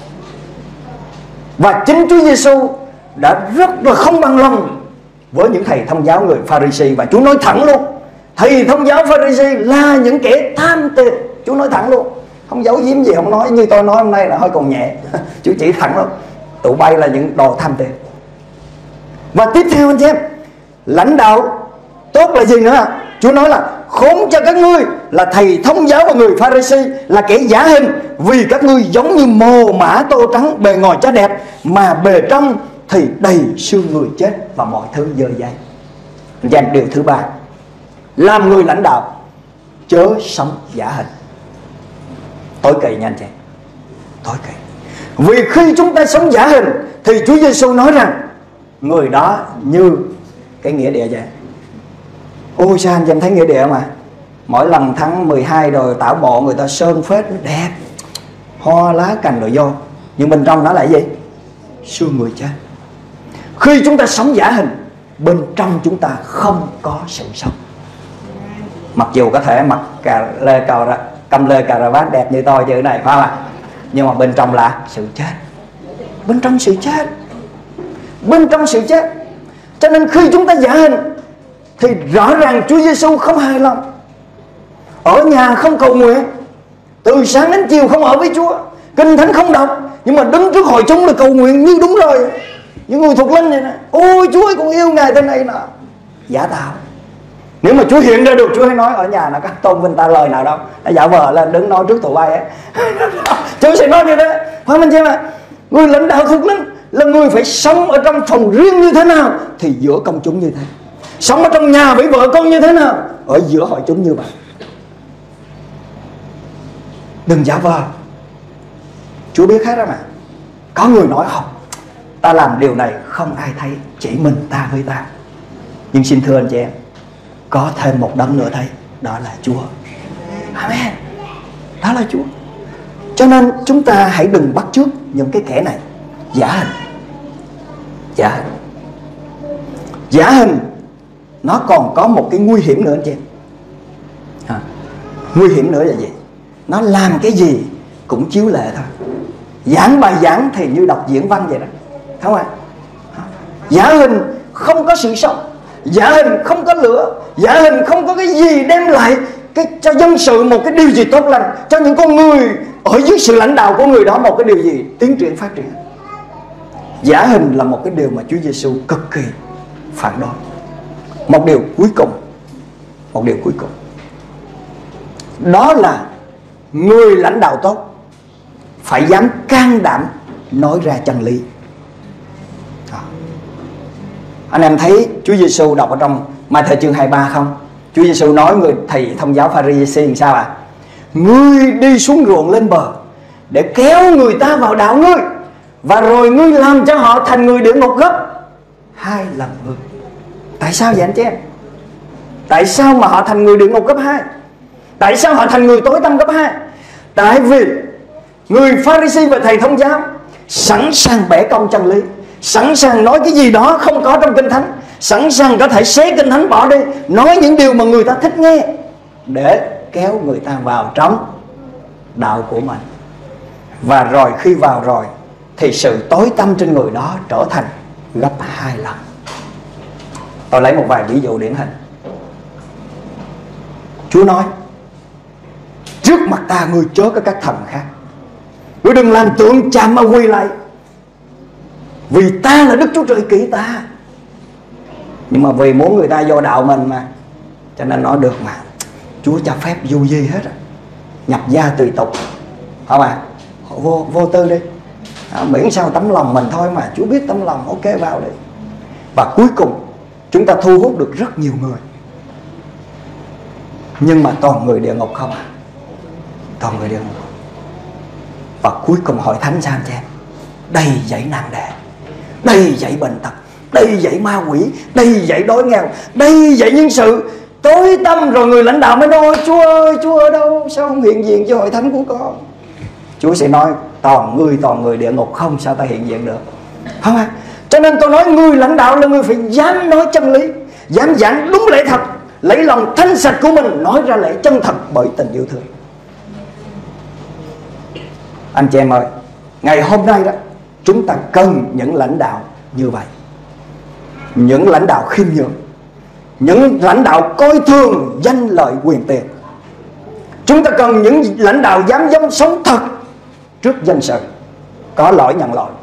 Và chính Chúa Giêsu đã rất là không bằng lòng với những thầy thông giáo người Pha-ri-si. Và Chúa nói thẳng luôn, thầy thông giáo Pha-ri-si là những kẻ tham tiền. Chúa nói thẳng luôn, không giấu giếm gì, không nói như tôi nói hôm nay là hơi còn nhẹ. Chúa chỉ thẳng luôn, tụi bay là những đồ tham tiền. Và tiếp theo anh chị em, lãnh đạo tốt là gì nữa? Chúa nói là khốn cho các ngươi là thầy thông giáo và người Pha-ri-si, là kẻ giả hình, vì các ngươi giống như mồ mã tô trắng, bề ngoài cho đẹp mà bề trong thì đầy xương người chết và mọi thứ dơ dãi. Dành điều thứ ba, làm người lãnh đạo chớ sống giả hình. Tối kỵ nha anh chị, tối kỵ. Vì khi chúng ta sống giả hình thì Chúa Giêsu nói rằng người đó như cái nghĩa địa vậy. Ôi sao anh chị em thấy nghĩa địa mà mỗi lần tháng mười hai rồi tảo bộ người ta sơn phết nó đẹp, hoa lá cành rồi vô, nhưng bên trong nó là gì? Xương người chết. Khi chúng ta sống giả hình, bên trong chúng ta không có sự sống. Mặc dù có thể mặc cà lê cà cầm lê cà vạt đẹp như tôi chữ này phải không ạ? Nhưng mà bên trong là sự chết. Bên trong sự chết. Bên trong sự chết. Cho nên khi chúng ta giả hình thì rõ ràng Chúa Giêsu không hài lòng. Ở nhà không cầu nguyện, từ sáng đến chiều không ở với Chúa, Kinh Thánh không đọc, nhưng mà đứng trước hội chúng là cầu nguyện như đúng rồi. Những người thuộc linh này nè, ôi Chúa ơi con yêu Ngài thế này nọ. Giả tạo. Nếu mà Chúa hiện ra được, Chúa hay nói ở nhà là các tôn vinh ta lời nào đâu, đã giả vờ lên đứng nói trước tụi bay ấy. Chúa sẽ nói như thế. Phải không anh chị em ạ? Người lãnh đạo thuộc linh là người phải sống ở trong phòng riêng như thế nào thì giữa công chúng như thế, sống ở trong nhà với vợ con như thế nào ở giữa hội chúng như vậy. Đừng giả vờ. Chúa biết hết đó mà. Có người nói không, ta làm điều này không ai thấy, chỉ mình ta với ta. Nhưng xin thưa anh chị em, có thêm một đấng nữa thấy, đó là Chúa. Amen. Đó là Chúa. Cho nên chúng ta hãy đừng bắt chước những cái kẻ này giả hình. Giả hình. Giả hình nó còn có một cái nguy hiểm nữa anh chị em. À, nguy hiểm nữa là gì? Nó làm cái gì cũng chiếu lệ thôi. Giảng bài giảng thì như đọc diễn văn vậy đó, không ạ? À? Giả hình không có sự sống, giả hình không có lửa, giả hình không có cái gì đem lại cái cho dân sự một cái điều gì tốt lành, cho những con người ở dưới sự lãnh đạo của người đó một cái điều gì tiến triển phát triển. Giả hình là một cái điều mà Chúa Giêsu cực kỳ phản đối. Một điều cuối cùng, một điều cuối cùng, đó là người lãnh đạo tốt phải dám can đảm nói ra chân lý. Đó. Anh em thấy Chúa Giêsu đọc ở trong Ma-thi-ơ chương hai mươi ba không? Chúa Giêsu nói người thầy thông giáo Pha-ri-si làm sao ạ? À? Ngươi đi xuống ruộng lên bờ để kéo người ta vào đạo ngươi, và rồi ngươi làm cho họ thành người địa ngục gấp hai lần ngươi. Tại sao vậy anh chị em? Tại sao mà họ thành người địa ngục gấp hai? Tại sao họ thành người tối tăm gấp hai? Tại vì người Pha-ri-si và thầy thông giáo sẵn sàng bẻ cong chân lý, sẵn sàng nói cái gì đó không có trong Kinh Thánh, sẵn sàng có thể xé Kinh Thánh bỏ đi, nói những điều mà người ta thích nghe để kéo người ta vào trong đạo của mình. Và rồi khi vào rồi thì sự tối tăm trên người đó trở thành gấp hai lần. Tôi lấy một vài ví dụ điển hình. Chúa nói trước mặt ta ngươi chớ có các thần khác, ngươi đừng làm tượng chạm mà quỳ lại, vì ta là Đức Chúa Trời kỹ ta. Nhưng mà vì muốn người ta vô đạo mình mà, cho nên nói được mà, Chúa cho phép dù gì hết, nhập gia tùy tục, không à? Vô, vô tư đi, à, miễn sao tấm lòng mình thôi mà, Chúa biết tấm lòng, ok vào đi. Và cuối cùng chúng ta thu hút được rất nhiều người, nhưng mà toàn người địa ngục không à? Toàn người địa ngục. Và cuối cùng hội thánh sao anh chị em? Đầy dẫy nan đề, đầy dẫy bệnh tật, Đây dạy ma quỷ, đây dạy đói nghèo, đây dạy những sự tối tăm. Rồi người lãnh đạo mới nói: Chúa ơi, Chúa ở đâu? Sao không hiện diện cho hội thánh của con? Chúa sẽ nói: toàn người toàn người địa ngục, không sao ta hiện diện được. Không à? Cho nên tôi nói người lãnh đạo là người phải dám nói chân lý, dám giảng đúng lẽ thật, lấy lòng thanh sạch của mình nói ra lẽ chân thật bởi tình yêu thương. Anh chị em ơi, ngày hôm nay đó, chúng ta cần những lãnh đạo như vậy. Những lãnh đạo khiêm nhường, những lãnh đạo coi thường danh lợi quyền tiền. Chúng ta cần những lãnh đạo dám dám sống thật trước dân sự, có lỗi nhận lỗi.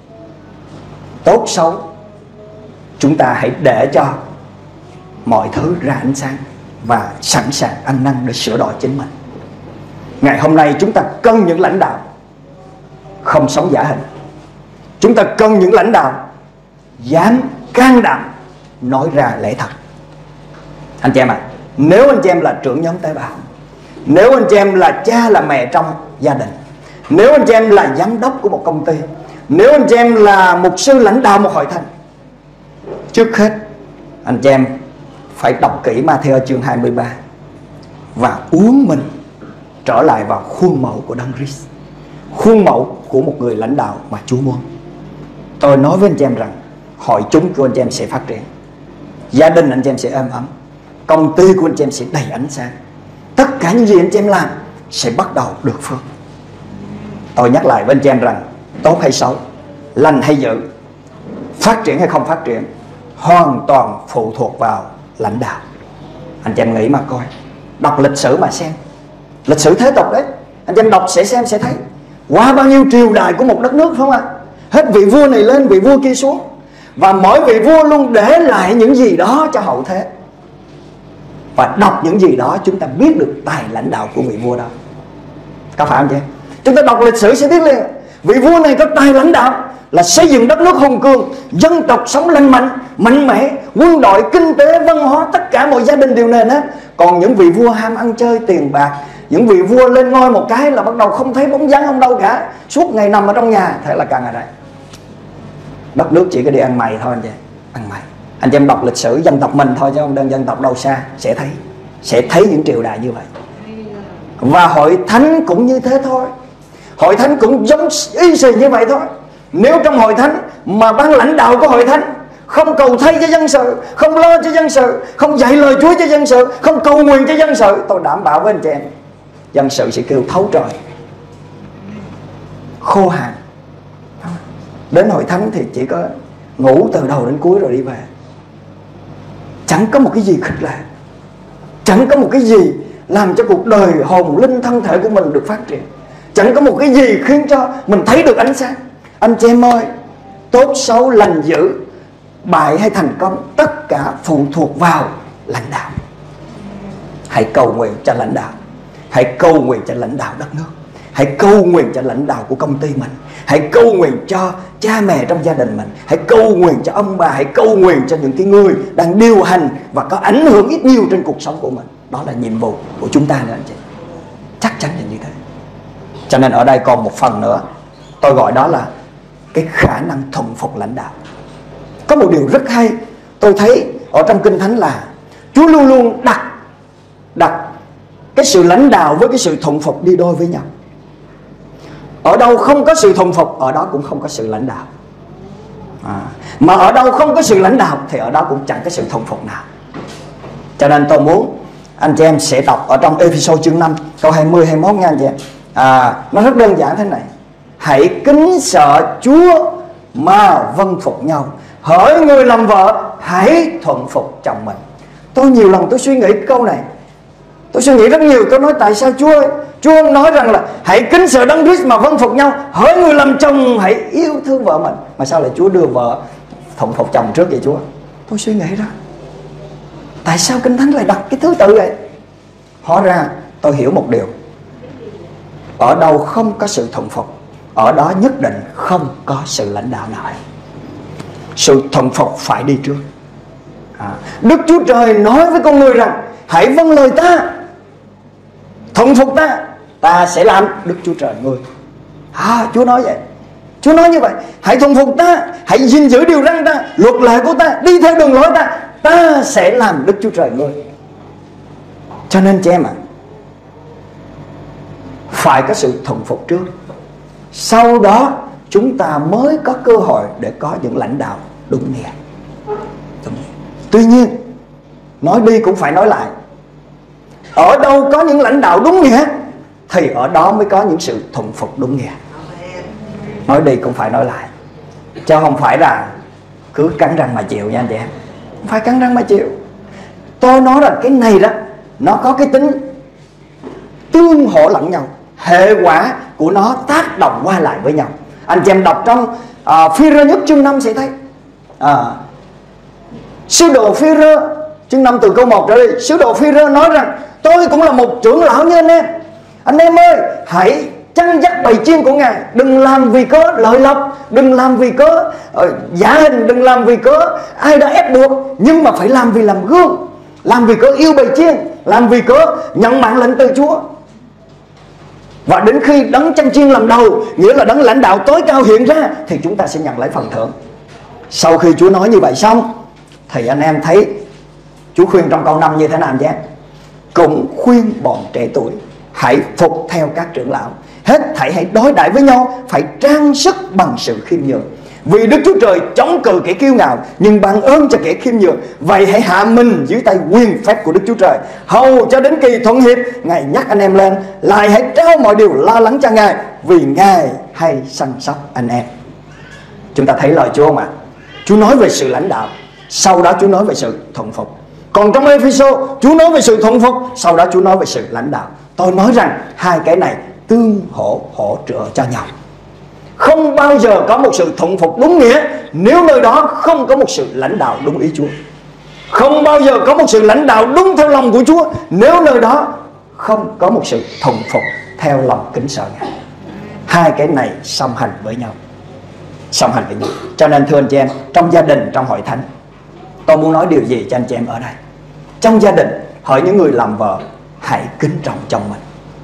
Tốt xấu chúng ta hãy để cho mọi thứ ra ánh sáng và sẵn sàng ăn năn để sửa đổi chính mình. Ngày hôm nay chúng ta cần những lãnh đạo không sống giả hình. Chúng ta cần những lãnh đạo dám can đảm nói ra lẽ thật. Anh chị em ạ, à, nếu anh chị em là trưởng nhóm tế bào, nếu anh chị em là cha là mẹ trong gia đình, nếu anh chị em là giám đốc của một công ty, nếu anh chị em là mục sư lãnh đạo một hội thánh, trước hết anh chị em phải đọc kỹ Ma-thi-ơ chương hai mươi ba và uống mình trở lại vào khuôn mẫu của Đấng Christ, khuôn mẫu của một người lãnh đạo mà Chúa muốn. Tôi nói với anh chị em rằng hội chúng của anh chị em sẽ phát triển, gia đình anh chị em sẽ êm ấm, công ty của anh chị em sẽ đầy ánh sáng. Tất cả những gì anh chị em làm sẽ bắt đầu được phước. Tôi nhắc lại với anh chị em rằng tốt hay xấu, lành hay dữ, phát triển hay không phát triển, hoàn toàn phụ thuộc vào lãnh đạo. Anh chị em nghĩ mà coi, đọc lịch sử mà xem, lịch sử thế tục đấy, anh chị em đọc sẽ xem sẽ thấy qua bao nhiêu triều đại của một đất nước, phải không ạ? Hết vị vua này lên vị vua kia xuống, và mỗi vị vua luôn để lại những gì đó cho hậu thế. Và đọc những gì đó chúng ta biết được tài lãnh đạo của vị vua đó. Có phải không chị? Chúng ta đọc lịch sử sẽ biết liền, vị vua này có tài lãnh đạo là xây dựng đất nước hùng cường, dân tộc sống lành mạnh, mạnh mẽ, quân đội, kinh tế, văn hóa, tất cả mọi gia đình đều nền hết. Còn những vị vua ham ăn chơi tiền bạc, những vị vua lên ngôi một cái là bắt đầu không thấy bóng dáng ông đâu cả, suốt ngày nằm ở trong nhà. Thế là càng ngày đây đất nước chỉ có đi ăn mày thôi anh chị, ăn mày. Anh chị em đọc lịch sử dân tộc mình thôi chứ không đơn dân tộc đâu xa, sẽ thấy sẽ thấy những triều đại như vậy. Và hội thánh cũng như thế thôi. Hội thánh cũng giống y xì như vậy thôi. Nếu trong hội thánh mà ban lãnh đạo của hội thánh không cầu thay cho dân sự, không lo cho dân sự, không dạy lời Chúa cho dân sự, không cầu nguyện cho dân sự, tôi đảm bảo với anh chị em, dân sự sẽ kêu thấu trời, khô hạn. Đến hội thánh thì chỉ có ngủ từ đầu đến cuối rồi đi về. Chẳng có một cái gì khích lệ, chẳng có một cái gì làm cho cuộc đời hồn linh thân thể của mình được phát triển, chẳng có một cái gì khiến cho mình thấy được ánh sáng. Anh chị em ơi, tốt xấu lành dữ, bại hay thành công, tất cả phụ thuộc vào lãnh đạo. Hãy cầu nguyện cho lãnh đạo, hãy cầu nguyện cho lãnh đạo đất nước, hãy cầu nguyện cho lãnh đạo của công ty mình, hãy cầu nguyện cho cha mẹ trong gia đình mình, hãy cầu nguyện cho ông bà, hãy cầu nguyện cho những cái người đang điều hành và có ảnh hưởng ít nhiều trên cuộc sống của mình. Đó là nhiệm vụ của chúng ta nữa anh chị, chắc chắn là như thế. Cho nên ở đây còn một phần nữa, tôi gọi đó là cái khả năng thuần phục lãnh đạo. Có một điều rất hay tôi thấy ở trong Kinh Thánh là Chúa luôn luôn đặt đặt cái sự lãnh đạo với cái sự thuần phục đi đôi với nhau. Ở đâu không có sự thuần phục, ở đó cũng không có sự lãnh đạo. à, Mà ở đâu không có sự lãnh đạo thì ở đó cũng chẳng có sự thuần phục nào. Cho nên tôi muốn anh chị em sẽ đọc ở trong Ê-phê-sô chương năm câu hai mươi hai mươi mốt nha anh chị em. à, Nó rất đơn giản thế này: hãy kính sợ Chúa mà vâng phục nhau, hỡi người làm vợ hãy thuận phục chồng mình. Tôi nhiều lần tôi suy nghĩ câu này, tôi suy nghĩ rất nhiều. Tôi nói tại sao Chúa ơi, Chúa nói rằng là hãy kính sợ Đấng Christ mà vâng phục nhau, hỡi người làm chồng hãy yêu thương vợ mình, mà sao lại Chúa đưa vợ thuận phục chồng trước vậy Chúa? Tôi suy nghĩ đó, tại sao Kinh Thánh lại đặt cái thứ tự vậy? Hóa ra tôi hiểu một điều: ở đâu không có sự thuận phục, ở đó nhất định không có sự lãnh đạo nào. Sự thuận phục phải đi trước. à, Đức Chúa Trời nói với con người rằng hãy vâng lời ta, thuận phục ta, ta sẽ làm Đức Chúa Trời ngươi. à, Chúa nói vậy. Chúa nói như vậy, hãy thuần phục ta, hãy gìn giữ điều răn ta, luật lệ của ta, đi theo đường lối ta, ta sẽ làm Đức Chúa Trời ngươi. Cho nên chị em ạ, à, phải có sự thuần phục trước, sau đó chúng ta mới có cơ hội để có những lãnh đạo đúng nghĩa. Tuy nhiên, nói đi cũng phải nói lại, ở đâu có những lãnh đạo đúng nghĩa thì ở đó mới có những sự thuần phục đúng nghĩa. Nói đi cũng phải nói lại, chứ không phải là cứ cắn răng mà chịu nha anh chị em. Không phải cắn răng mà chịu. Tôi nói là cái này đó, nó có cái tính tương hỗ lẫn nhau, hệ quả của nó tác động qua lại với nhau. Anh chị em đọc trong uh, Phi-rơ nhất chương năm sẽ thấy, à, sứ đồ Phi-rơ chương năm từ câu một trở đi, sứ đồ Phi-rơ nói rằng tôi cũng là một trưởng lão như anh em. Anh em ơi, hãy chăn dắt bầy chiên của Ngài, đừng làm vì cớ lợi lộc, đừng làm vì cớ uh, giả hình, đừng làm vì cớ ai đã ép buộc, nhưng mà phải làm vì làm gương, làm vì cớ yêu bầy chiên, làm vì cớ nhận mạng lệnh từ Chúa. Và đến khi đấng chăn chiên làm đầu, nghĩa là đấng lãnh đạo tối cao hiện ra, thì chúng ta sẽ nhận lấy phần thưởng. Sau khi Chúa nói như vậy xong, thì anh em thấy Chúa khuyên trong câu năm như thế nào anh chị em? Cũng khuyên bọn trẻ tuổi hãy phục theo các trưởng lão, hết thảy hãy đối đãi với nhau phải trang sức bằng sự khiêm nhường, vì Đức Chúa Trời chống cự kẻ kiêu ngạo, nhưng ban ơn cho kẻ khiêm nhường. Vậy hãy hạ mình dưới tay quyền phép của Đức Chúa Trời, hầu cho đến kỳ thuận hiệp Ngài nhắc anh em lên. Lại hãy trao mọi điều lo lắng cho Ngài, vì Ngài hay săn sóc anh em. Chúng ta thấy lời Chúa không ạ? Chúa nói về sự lãnh đạo, sau đó Chúa nói về sự thuần phục. Còn trong Ê-phê-sô, Chúa nói về sự thuần phục, sau đó Chúa nói về sự lãnh đạo. Tôi nói rằng hai cái này tương hỗ hỗ trợ cho nhau. Không bao giờ có một sự thuần phục đúng nghĩa nếu nơi đó không có một sự lãnh đạo đúng ý Chúa. Không bao giờ có một sự lãnh đạo đúng theo lòng của Chúa nếu nơi đó không có một sự thuần phục theo lòng kính sợ Ngài. Hai cái này song hành với nhau, song hành với nhau. Cho nên thưa anh chị em, trong gia đình, trong hội thánh, tôi muốn nói điều gì cho anh chị em ở đây? Trong gia đình, hỡi những người làm vợ, hãy kính trọng chồng mình.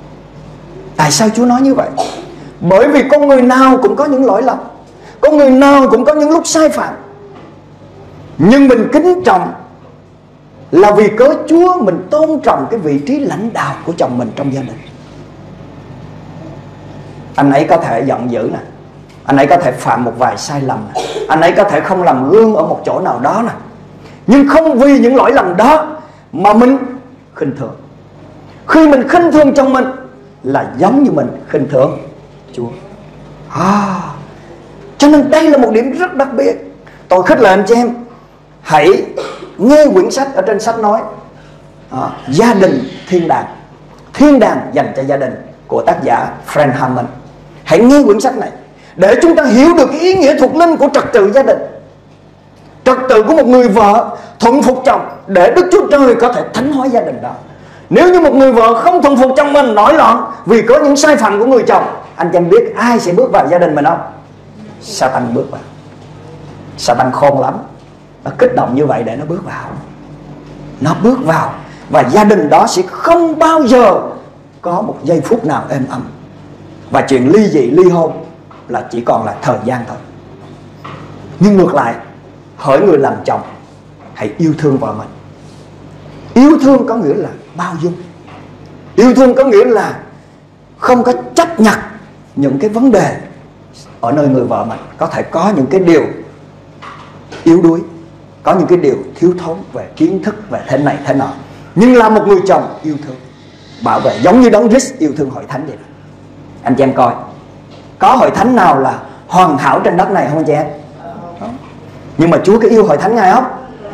Tại sao Chúa nói như vậy? Bởi vì con người nào cũng có những lỗi lầm, con người nào cũng có những lúc sai phạm. Nhưng mình kính trọng là vì cớ Chúa, mình tôn trọng cái vị trí lãnh đạo của chồng mình trong gia đình. Anh ấy có thể giận dữ nè, anh ấy có thể phạm một vài sai lầm nè, anh ấy có thể không làm gương ở một chỗ nào đó nè, nhưng không vì những lỗi lầm đó mà mình khinh thường. Khi mình khinh thường chồng mình là giống như mình khinh thường Chúa. À, cho nên đây là một điểm rất đặc biệt. Tôi khích lệ anh chị em hãy nghe quyển sách ở trên sách nói à, Gia đình thiên đàng, thiên đàng dành cho gia đình của tác giả Frank Hammond. Hãy nghe quyển sách này để chúng ta hiểu được ý nghĩa thuộc linh của trật tự gia đình, trật tự của một người vợ thuận phục chồng để Đức Chúa Trời có thể thánh hóa gia đình đó. Nếu như một người vợ không thuần phục chồng mình, nổi loạn vì có những sai phạm của người chồng, anh chị em biết ai sẽ bước vào gia đình mình không? Satan bước vào. Satan khôn lắm, nó kích động như vậy để nó bước vào. Nó bước vào và gia đình đó sẽ không bao giờ có một giây phút nào êm ấm. Và chuyện ly dị, ly hôn là chỉ còn là thời gian thôi. Nhưng ngược lại, hỡi người làm chồng, hãy yêu thương vợ mình. Yêu thương có nghĩa là bao dung. Yêu thương có nghĩa là không có chấp nhận những cái vấn đề ở nơi người vợ mình. Có thể có những cái điều yếu đuối, có những cái điều thiếu thốn về kiến thức, về thế này thế nọ, nhưng là một người chồng yêu thương, bảo vệ, giống như đấng Christ yêu thương hội thánh vậy. Anh chị em coi, có hội thánh nào là hoàn hảo trên đất này không anh chị em? Không. Nhưng mà Chúa có yêu hội thánh Ngài không?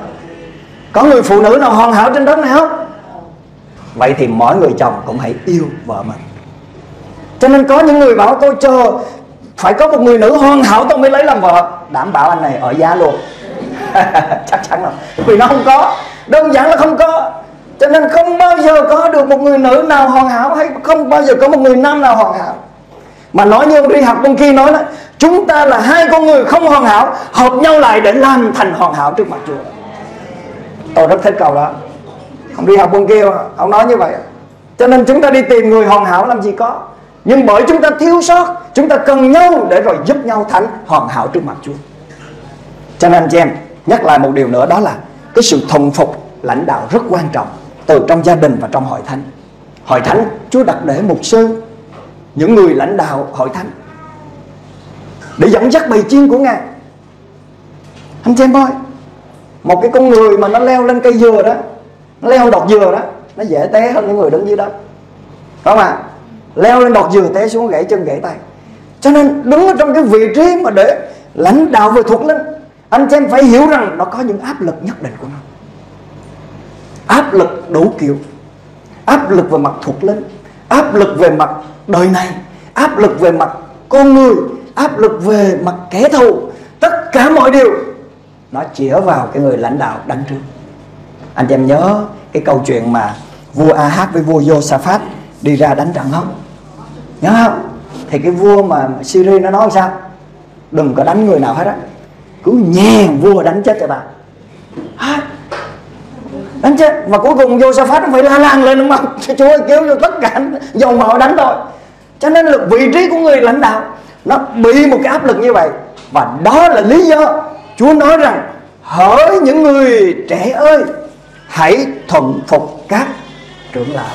Có người phụ nữ nào hoàn hảo trên đất này không? Vậy thì mỗi người chồng cũng hãy yêu vợ mình. Cho nên có những người bảo tôi chờ phải có một người nữ hoàn hảo tôi mới lấy làm vợ. Đảm bảo anh này ở giá luôn. Chắc chắn rồi. Vì nó không có, đơn giản là không có. Cho nên không bao giờ có được một người nữ nào hoàn hảo, hay không bao giờ có một người nam nào hoàn hảo. Mà nói như ông đi học bên kia nói là chúng ta là hai con người không hoàn hảo hợp nhau lại để làm thành hoàn hảo trước mặt Chúa. Tôi rất thích câu đó. Ông đi học bên kia ông nói như vậy. Cho nên chúng ta đi tìm người hoàn hảo làm gì có. Nhưng bởi chúng ta thiếu sót, chúng ta cần nhau để rồi giúp nhau thành hoàn hảo trước mặt Chúa. Cho nên anh chị em, nhắc lại một điều nữa, đó là cái sự thuần phục lãnh đạo rất quan trọng, từ trong gia đình và trong hội thánh. Hội thánh, Chúa đặt để mục sư, những người lãnh đạo hội thánh, để dẫn dắt bầy chiên của Ngài. Anh chị em ơi, một cái con người mà nó leo lên cây dừa đó, nó leo đọt dừa đó, nó dễ té hơn những người đứng dưới đó, phải không ạ? Leo lên đọt dừa té xuống gãy chân gãy tay. Cho nên đứng ở trong cái vị trí mà để lãnh đạo về thuộc linh, anh chị em phải hiểu rằng nó có những áp lực nhất định của nó. Áp lực đủ kiểu, áp lực về mặt thuộc linh, áp lực về mặt đời này, áp lực về mặt con người, áp lực về mặt kẻ thù. Tất cả mọi điều nó chĩa vào cái người lãnh đạo đằng trước. Anh chị em nhớ cái câu chuyện mà vua A-hát với vua Giô-sa-phát đi ra đánh trận không? Nhớ không? Thì cái vua mà Syria nó nói sao? Đừng có đánh người nào hết á, cứ nhèn vua đánh chết cho ta. À, đánh chết. Và cuối cùng Giô-sa-phát nó phải la làng lên đúng không? Chúa ơi, kêu cho tất cả dòng họ đánh thôi. Cho nên là vị trí của người lãnh đạo nó bị một cái áp lực như vậy. Và đó là lý do Chúa nói rằng: hỡi những người trẻ ơi, hãy thuận phục các trưởng lão,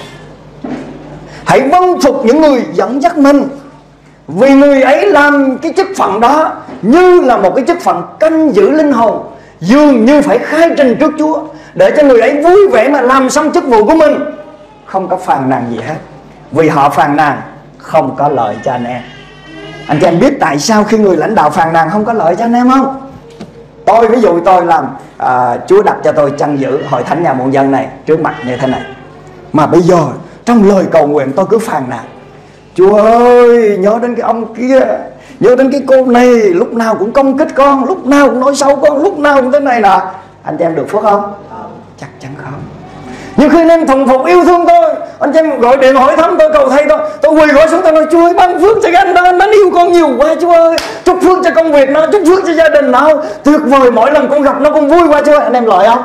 hãy vâng phục những người dẫn dắt mình, vì người ấy làm cái chức phận đó như là một cái chức phận canh giữ linh hồn, dường như phải khai trình trước Chúa, để cho người ấy vui vẻ mà làm xong chức vụ của mình, không có phàn nàn gì hết. Vì họ phàn nàn không có lợi cho anh em. Anh chị em biết tại sao khi người lãnh đạo phàn nàn không có lợi cho anh em không? Tôi ví dụ tôi làm à, Chúa đặt cho tôi chăn giữ hội thánh nhà muộn dân này trước mặt như thế này, mà bây giờ trong lời cầu nguyện tôi cứ phàn nàn: Chúa ơi, nhớ đến cái ông kia, nhớ đến cái cô này, lúc nào cũng công kích con, lúc nào cũng nói xấu con, lúc nào cũng thế này nè. Anh chị em được phước không? Chắc chắn không. Nhưng khi nên thuần phục yêu thương tôi, anh chị em gọi điện hỏi thăm tôi, cầu thay tôi, tôi quỳ gối xuống tôi nói: Chúa ơi, ban phước cho anh đó, anh yêu con nhiều quá Chúa ơi, chúc phước cho công việc nó, chúc phước cho gia đình nó, tuyệt vời, mỗi lần con gặp nó con vui quá Chúa ơi. Anh em lợi không?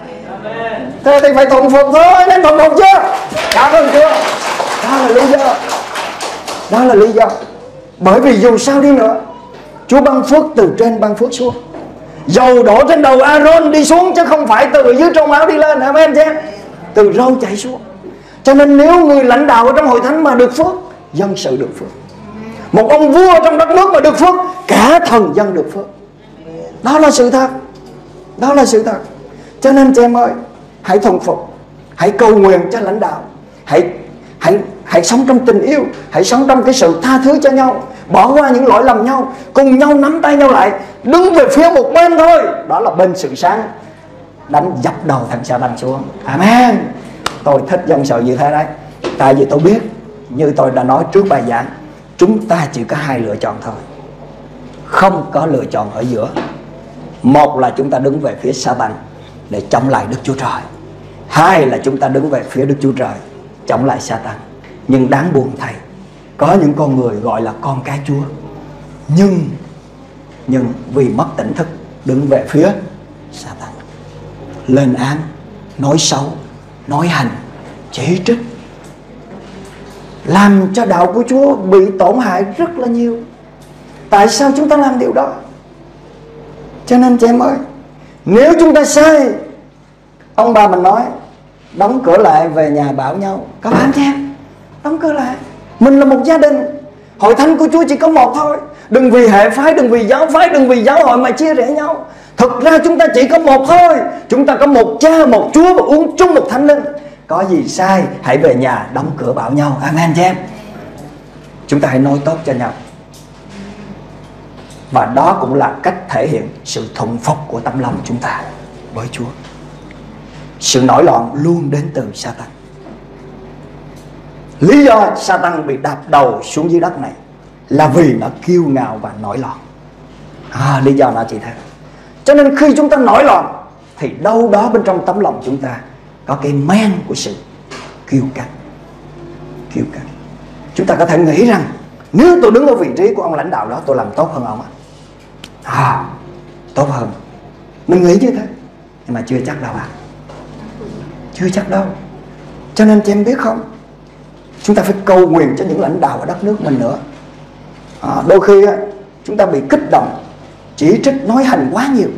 Thế thì phải thuần phục thôi, anh em thuần phục chưa? Cảm ơn Chúa. Đó là lý do. Đó là lý do. Bởi vì dù sao đi nữa, Chúa ban phước từ trên ban phước xuống. Dầu đổ trên đầu Aaron đi xuống, chứ không phải từ dưới trong áo đi lên. Amen chứ? Từ râu chảy xuống. Cho nên nếu người lãnh đạo ở trong hội thánh mà được phước, dân sự được phước. Một ông vua trong đất nước mà được phước, cả thần dân được phước. Đó là sự thật. Đó là sự thật. Cho nên chị em ơi, hãy thuần phục, hãy cầu nguyện cho lãnh đạo, Hãy hãy hãy sống trong tình yêu, hãy sống trong cái sự tha thứ cho nhau, bỏ qua những lỗi lầm nhau, cùng nhau nắm tay nhau lại, đứng về phía một bên thôi. Đó là bên sự sáng, đánh dập đầu thằng Sa-tan xuống. Amen. Tôi thích dân sự như thế đấy. Tại vì tôi biết, như tôi đã nói trước bài giảng, chúng ta chỉ có hai lựa chọn thôi, không có lựa chọn ở giữa. Một là chúng ta đứng về phía Sa-tan để chống lại Đức Chúa Trời, hai là chúng ta đứng về phía Đức Chúa Trời chống lại Sa-tan. Nhưng đáng buồn thay, có những con người gọi là con cái Chúa, nhưng nhưng vì mất tỉnh thức đứng về phía Sa-tan, lên án, nói xấu, nói hành, chỉ trích, làm cho đạo của Chúa bị tổn hại rất là nhiều. Tại sao chúng ta làm điều đó? Cho nên chị em ơi, nếu chúng ta sai, ông bà mình nói đóng cửa lại về nhà bảo nhau. Các bạn chị em, đóng cửa lại. Mình là một gia đình, hội thánh của Chúa chỉ có một thôi. Đừng vì hệ phái, đừng vì giáo phái, đừng vì giáo hội mà chia rẽ nhau. Thực ra chúng ta chỉ có một thôi. Chúng ta có một cha, một Chúa và uống chung một Thánh Linh. Có gì sai hãy về nhà đóng cửa bảo nhau. Amen chị em. Chúng ta hãy nói tốt cho nhau. Và đó cũng là cách thể hiện sự thuần phục của tấm lòng chúng ta với Chúa. Sự nổi loạn luôn đến từ Sa-tan. Lý do Sa-tan bị đạp đầu xuống dưới đất này là vì nó kiêu ngạo và nổi loạn. À, lý do nó chỉ thế. Cho nên khi chúng ta nổi loạn thì đâu đó bên trong tấm lòng chúng ta có cái men của sự kiêu căng. Kiêu căng. Chúng ta có thể nghĩ rằng nếu tôi đứng ở vị trí của ông lãnh đạo đó, tôi làm tốt hơn ông. À, tốt hơn. Mình nghĩ như thế, nhưng mà chưa chắc đâu ạ. à. Chưa chắc đâu. Cho nên chị em biết không, Chúng ta phải cầu nguyện cho những lãnh đạo ở đất nước mình nữa. à, Đôi khi á, chúng ta bị kích động, chỉ trích, nói hành quá nhiều.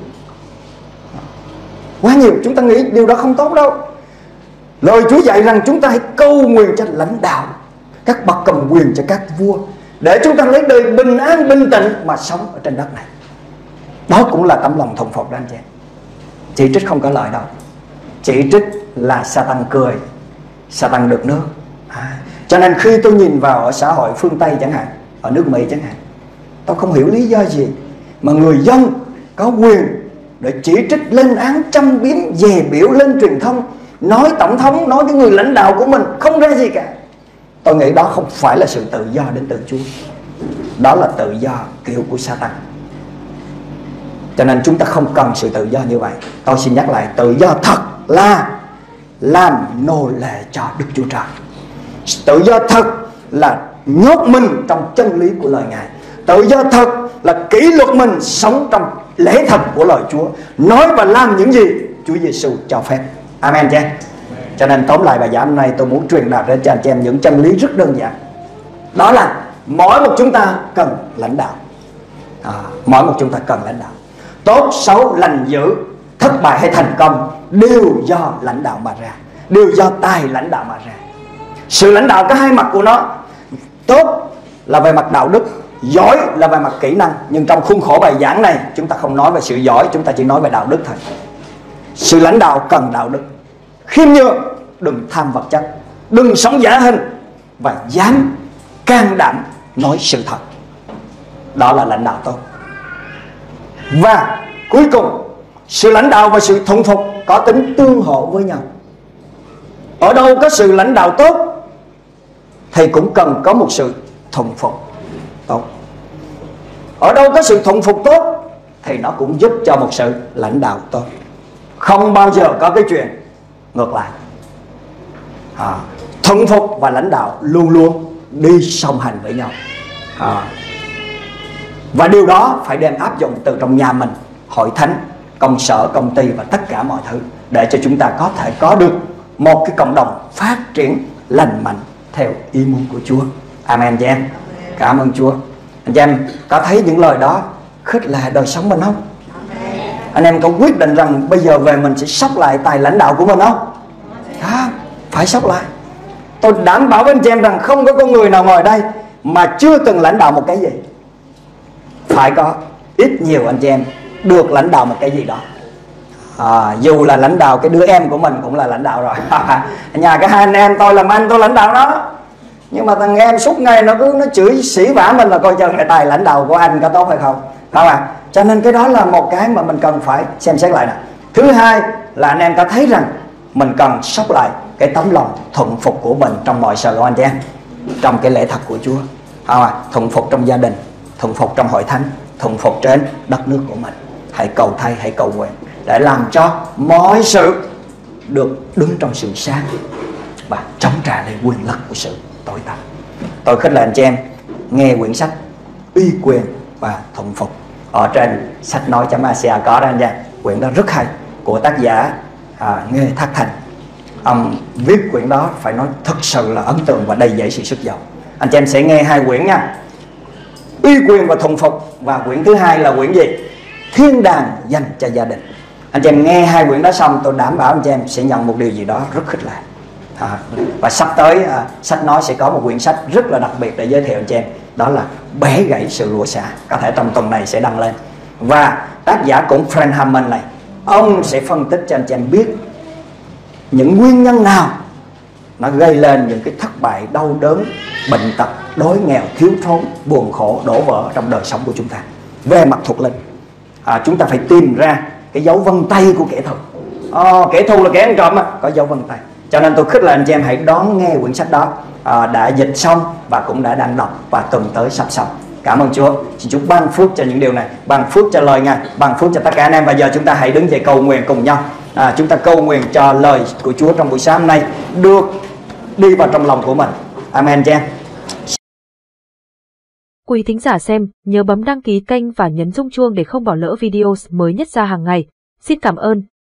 Quá nhiều, chúng ta nghĩ điều đó không tốt đâu. Lời Chúa dạy rằng chúng ta hãy cầu nguyện cho lãnh đạo, các bậc cầm quyền, cho các vua, để chúng ta lấy đời bình an, bình tĩnh mà sống ở trên đất này. Đó cũng là tấm lòng thuần phục đó anh chị. Chỉ trích không có lợi đâu. Chỉ trích là Satan cười, Satan được nước. à, Cho nên khi tôi nhìn vào ở xã hội phương Tây chẳng hạn, ở nước Mỹ chẳng hạn, tôi không hiểu lý do gì mà người dân có quyền để chỉ trích, lên án, châm biếm, dè biểu lên truyền thông, nói tổng thống, nói cái người lãnh đạo của mình không ra gì cả. Tôi nghĩ đó không phải là sự tự do đến từ Chúa. Đó là tự do kiểu của Satan. Cho nên chúng ta không cần sự tự do như vậy. Tôi xin nhắc lại, tự do thật là làm nô lệ cho Đức Chúa Trời. Tự do thật là nhốt mình trong chân lý của lời Ngài. Tự do thật là kỷ luật mình sống trong lẽ thật của lời Chúa, nói và làm những gì Chúa Giêsu cho phép. Amen chứ. Cho nên tóm lại bài giảng hôm nay tôi muốn truyền đạt đến cho anh chị em những chân lý rất đơn giản. Đó là mỗi một chúng ta cần lãnh đạo. à, Mỗi một chúng ta cần lãnh đạo. Tốt, xấu, lành, dữ, thất bại hay thành công đều do lãnh đạo mà ra, đều do tài lãnh đạo mà ra. Sự lãnh đạo có hai mặt của nó. Tốt là về mặt đạo đức, giỏi là về mặt kỹ năng. Nhưng trong khuôn khổ bài giảng này chúng ta không nói về sự giỏi, chúng ta chỉ nói về đạo đức thôi. Sự lãnh đạo cần đạo đức, khiêm nhường, đừng tham vật chất, đừng sống giả hình, và dám can đảm nói sự thật. Đó là lãnh đạo tốt. Và cuối cùng, sự lãnh đạo và sự thuần phục có tính tương hỗ với nhau. Ở đâu có sự lãnh đạo tốt thì cũng cần có một sự thuần phục tốt. Ở đâu có sự thuần phục tốt thì nó cũng giúp cho một sự lãnh đạo tốt. Không bao giờ có cái chuyện ngược lại. à, Thuần phục và lãnh đạo luôn luôn đi song hành với nhau. à, Và điều đó phải đem áp dụng từ trong nhà mình, hội thánh, công sở, công ty và tất cả mọi thứ, để cho chúng ta có thể có được một cái cộng đồng phát triển lành mạnh theo ý muốn của Chúa. Amen chị em. Cảm ơn Chúa. Anh chị em có thấy những lời đó khích lệ đời sống mình không? Anh em có quyết định rằng bây giờ về mình sẽ sóc lại tài lãnh đạo của mình không? Đó, phải sóc lại. Tôi đảm bảo với anh chị em rằng không có con người nào ngồi đây mà chưa từng lãnh đạo một cái gì. Phải có, ít nhiều anh chị em được lãnh đạo một cái gì đó. à, Dù là lãnh đạo cái đứa em của mình cũng là lãnh đạo rồi. Nhà cái hai anh em tôi làm anh, tôi lãnh đạo nó. Nhưng mà thằng em suốt ngày nó cứ nó chửi xỉ vả mình là coi chừng cái tài lãnh đạo của anh có tốt hay không. Không à? Cho nên cái đó là một cái mà mình cần phải xem xét lại nè. Thứ hai là anh em có thấy rằng mình cần sóc lại cái tấm lòng thuần phục của mình trong mọi sự của anh chị em, trong cái lẽ thật của Chúa. Không à? Thuần phục trong gia đình, thuần phục trong hội thánh, thuần phục trên đất nước của mình. Hãy cầu thay, hãy cầu nguyện để làm cho mọi sự được đứng trong sự sáng và chống trả lại quyền lực của sự tối tăm. Tôi khích lệ anh chị em nghe quyển sách Uy quyền và thuần phục ở trên sách nói.asia có đó anh nha. Quyển đó rất hay, của tác giả à, Nghê Thác Thành. Ông viết quyển đó phải nói thật sự là ấn tượng và đầy dẫy sự sức giàu. Anh chị em sẽ nghe hai quyển nha. Uy quyền và thuần phục, và quyển thứ hai là quyển gì? Thiên đàng dành cho gia đình. Anh chị em nghe hai quyển đó xong, tôi đảm bảo anh chị em sẽ nhận một điều gì đó rất khích lệ. à, Và sắp tới à, sách nói sẽ có một quyển sách rất là đặc biệt để giới thiệu anh chị em. Đó là Bẻ gãy sự lụa xả. Có thể trong tuần này sẽ đăng lên. Và tác giả cũng Frank Hammond này, ông sẽ phân tích cho anh chị em biết những nguyên nhân nào nó gây lên những cái thất bại, đau đớn, bệnh tật, đói nghèo, thiếu thốn, buồn khổ, đổ vỡ trong đời sống của chúng ta. Về mặt thuộc linh, à, chúng ta phải tìm ra cái dấu vân tay của kẻ thù. à, Kẻ thù là kẻ ăn trộm mà, có dấu vân tay. Cho nên tôi khích lệ anh chị em hãy đón nghe quyển sách đó. à, Đã dịch xong và cũng đã đang đọc, và tuần tới sắp xong. Cảm ơn Chúa. Xin Chúa ban phước cho những điều này, ban phước cho lời Ngài, ban phước cho tất cả anh em. Và giờ chúng ta hãy đứng dậy cầu nguyện cùng nhau. à, Chúng ta cầu nguyện cho lời của Chúa trong buổi sáng hôm nay được đi vào trong lòng của mình. Amen chị em. Quý thính giả xem, nhớ bấm đăng ký kênh và nhấn rung chuông để không bỏ lỡ video mới nhất ra hàng ngày. Xin cảm ơn.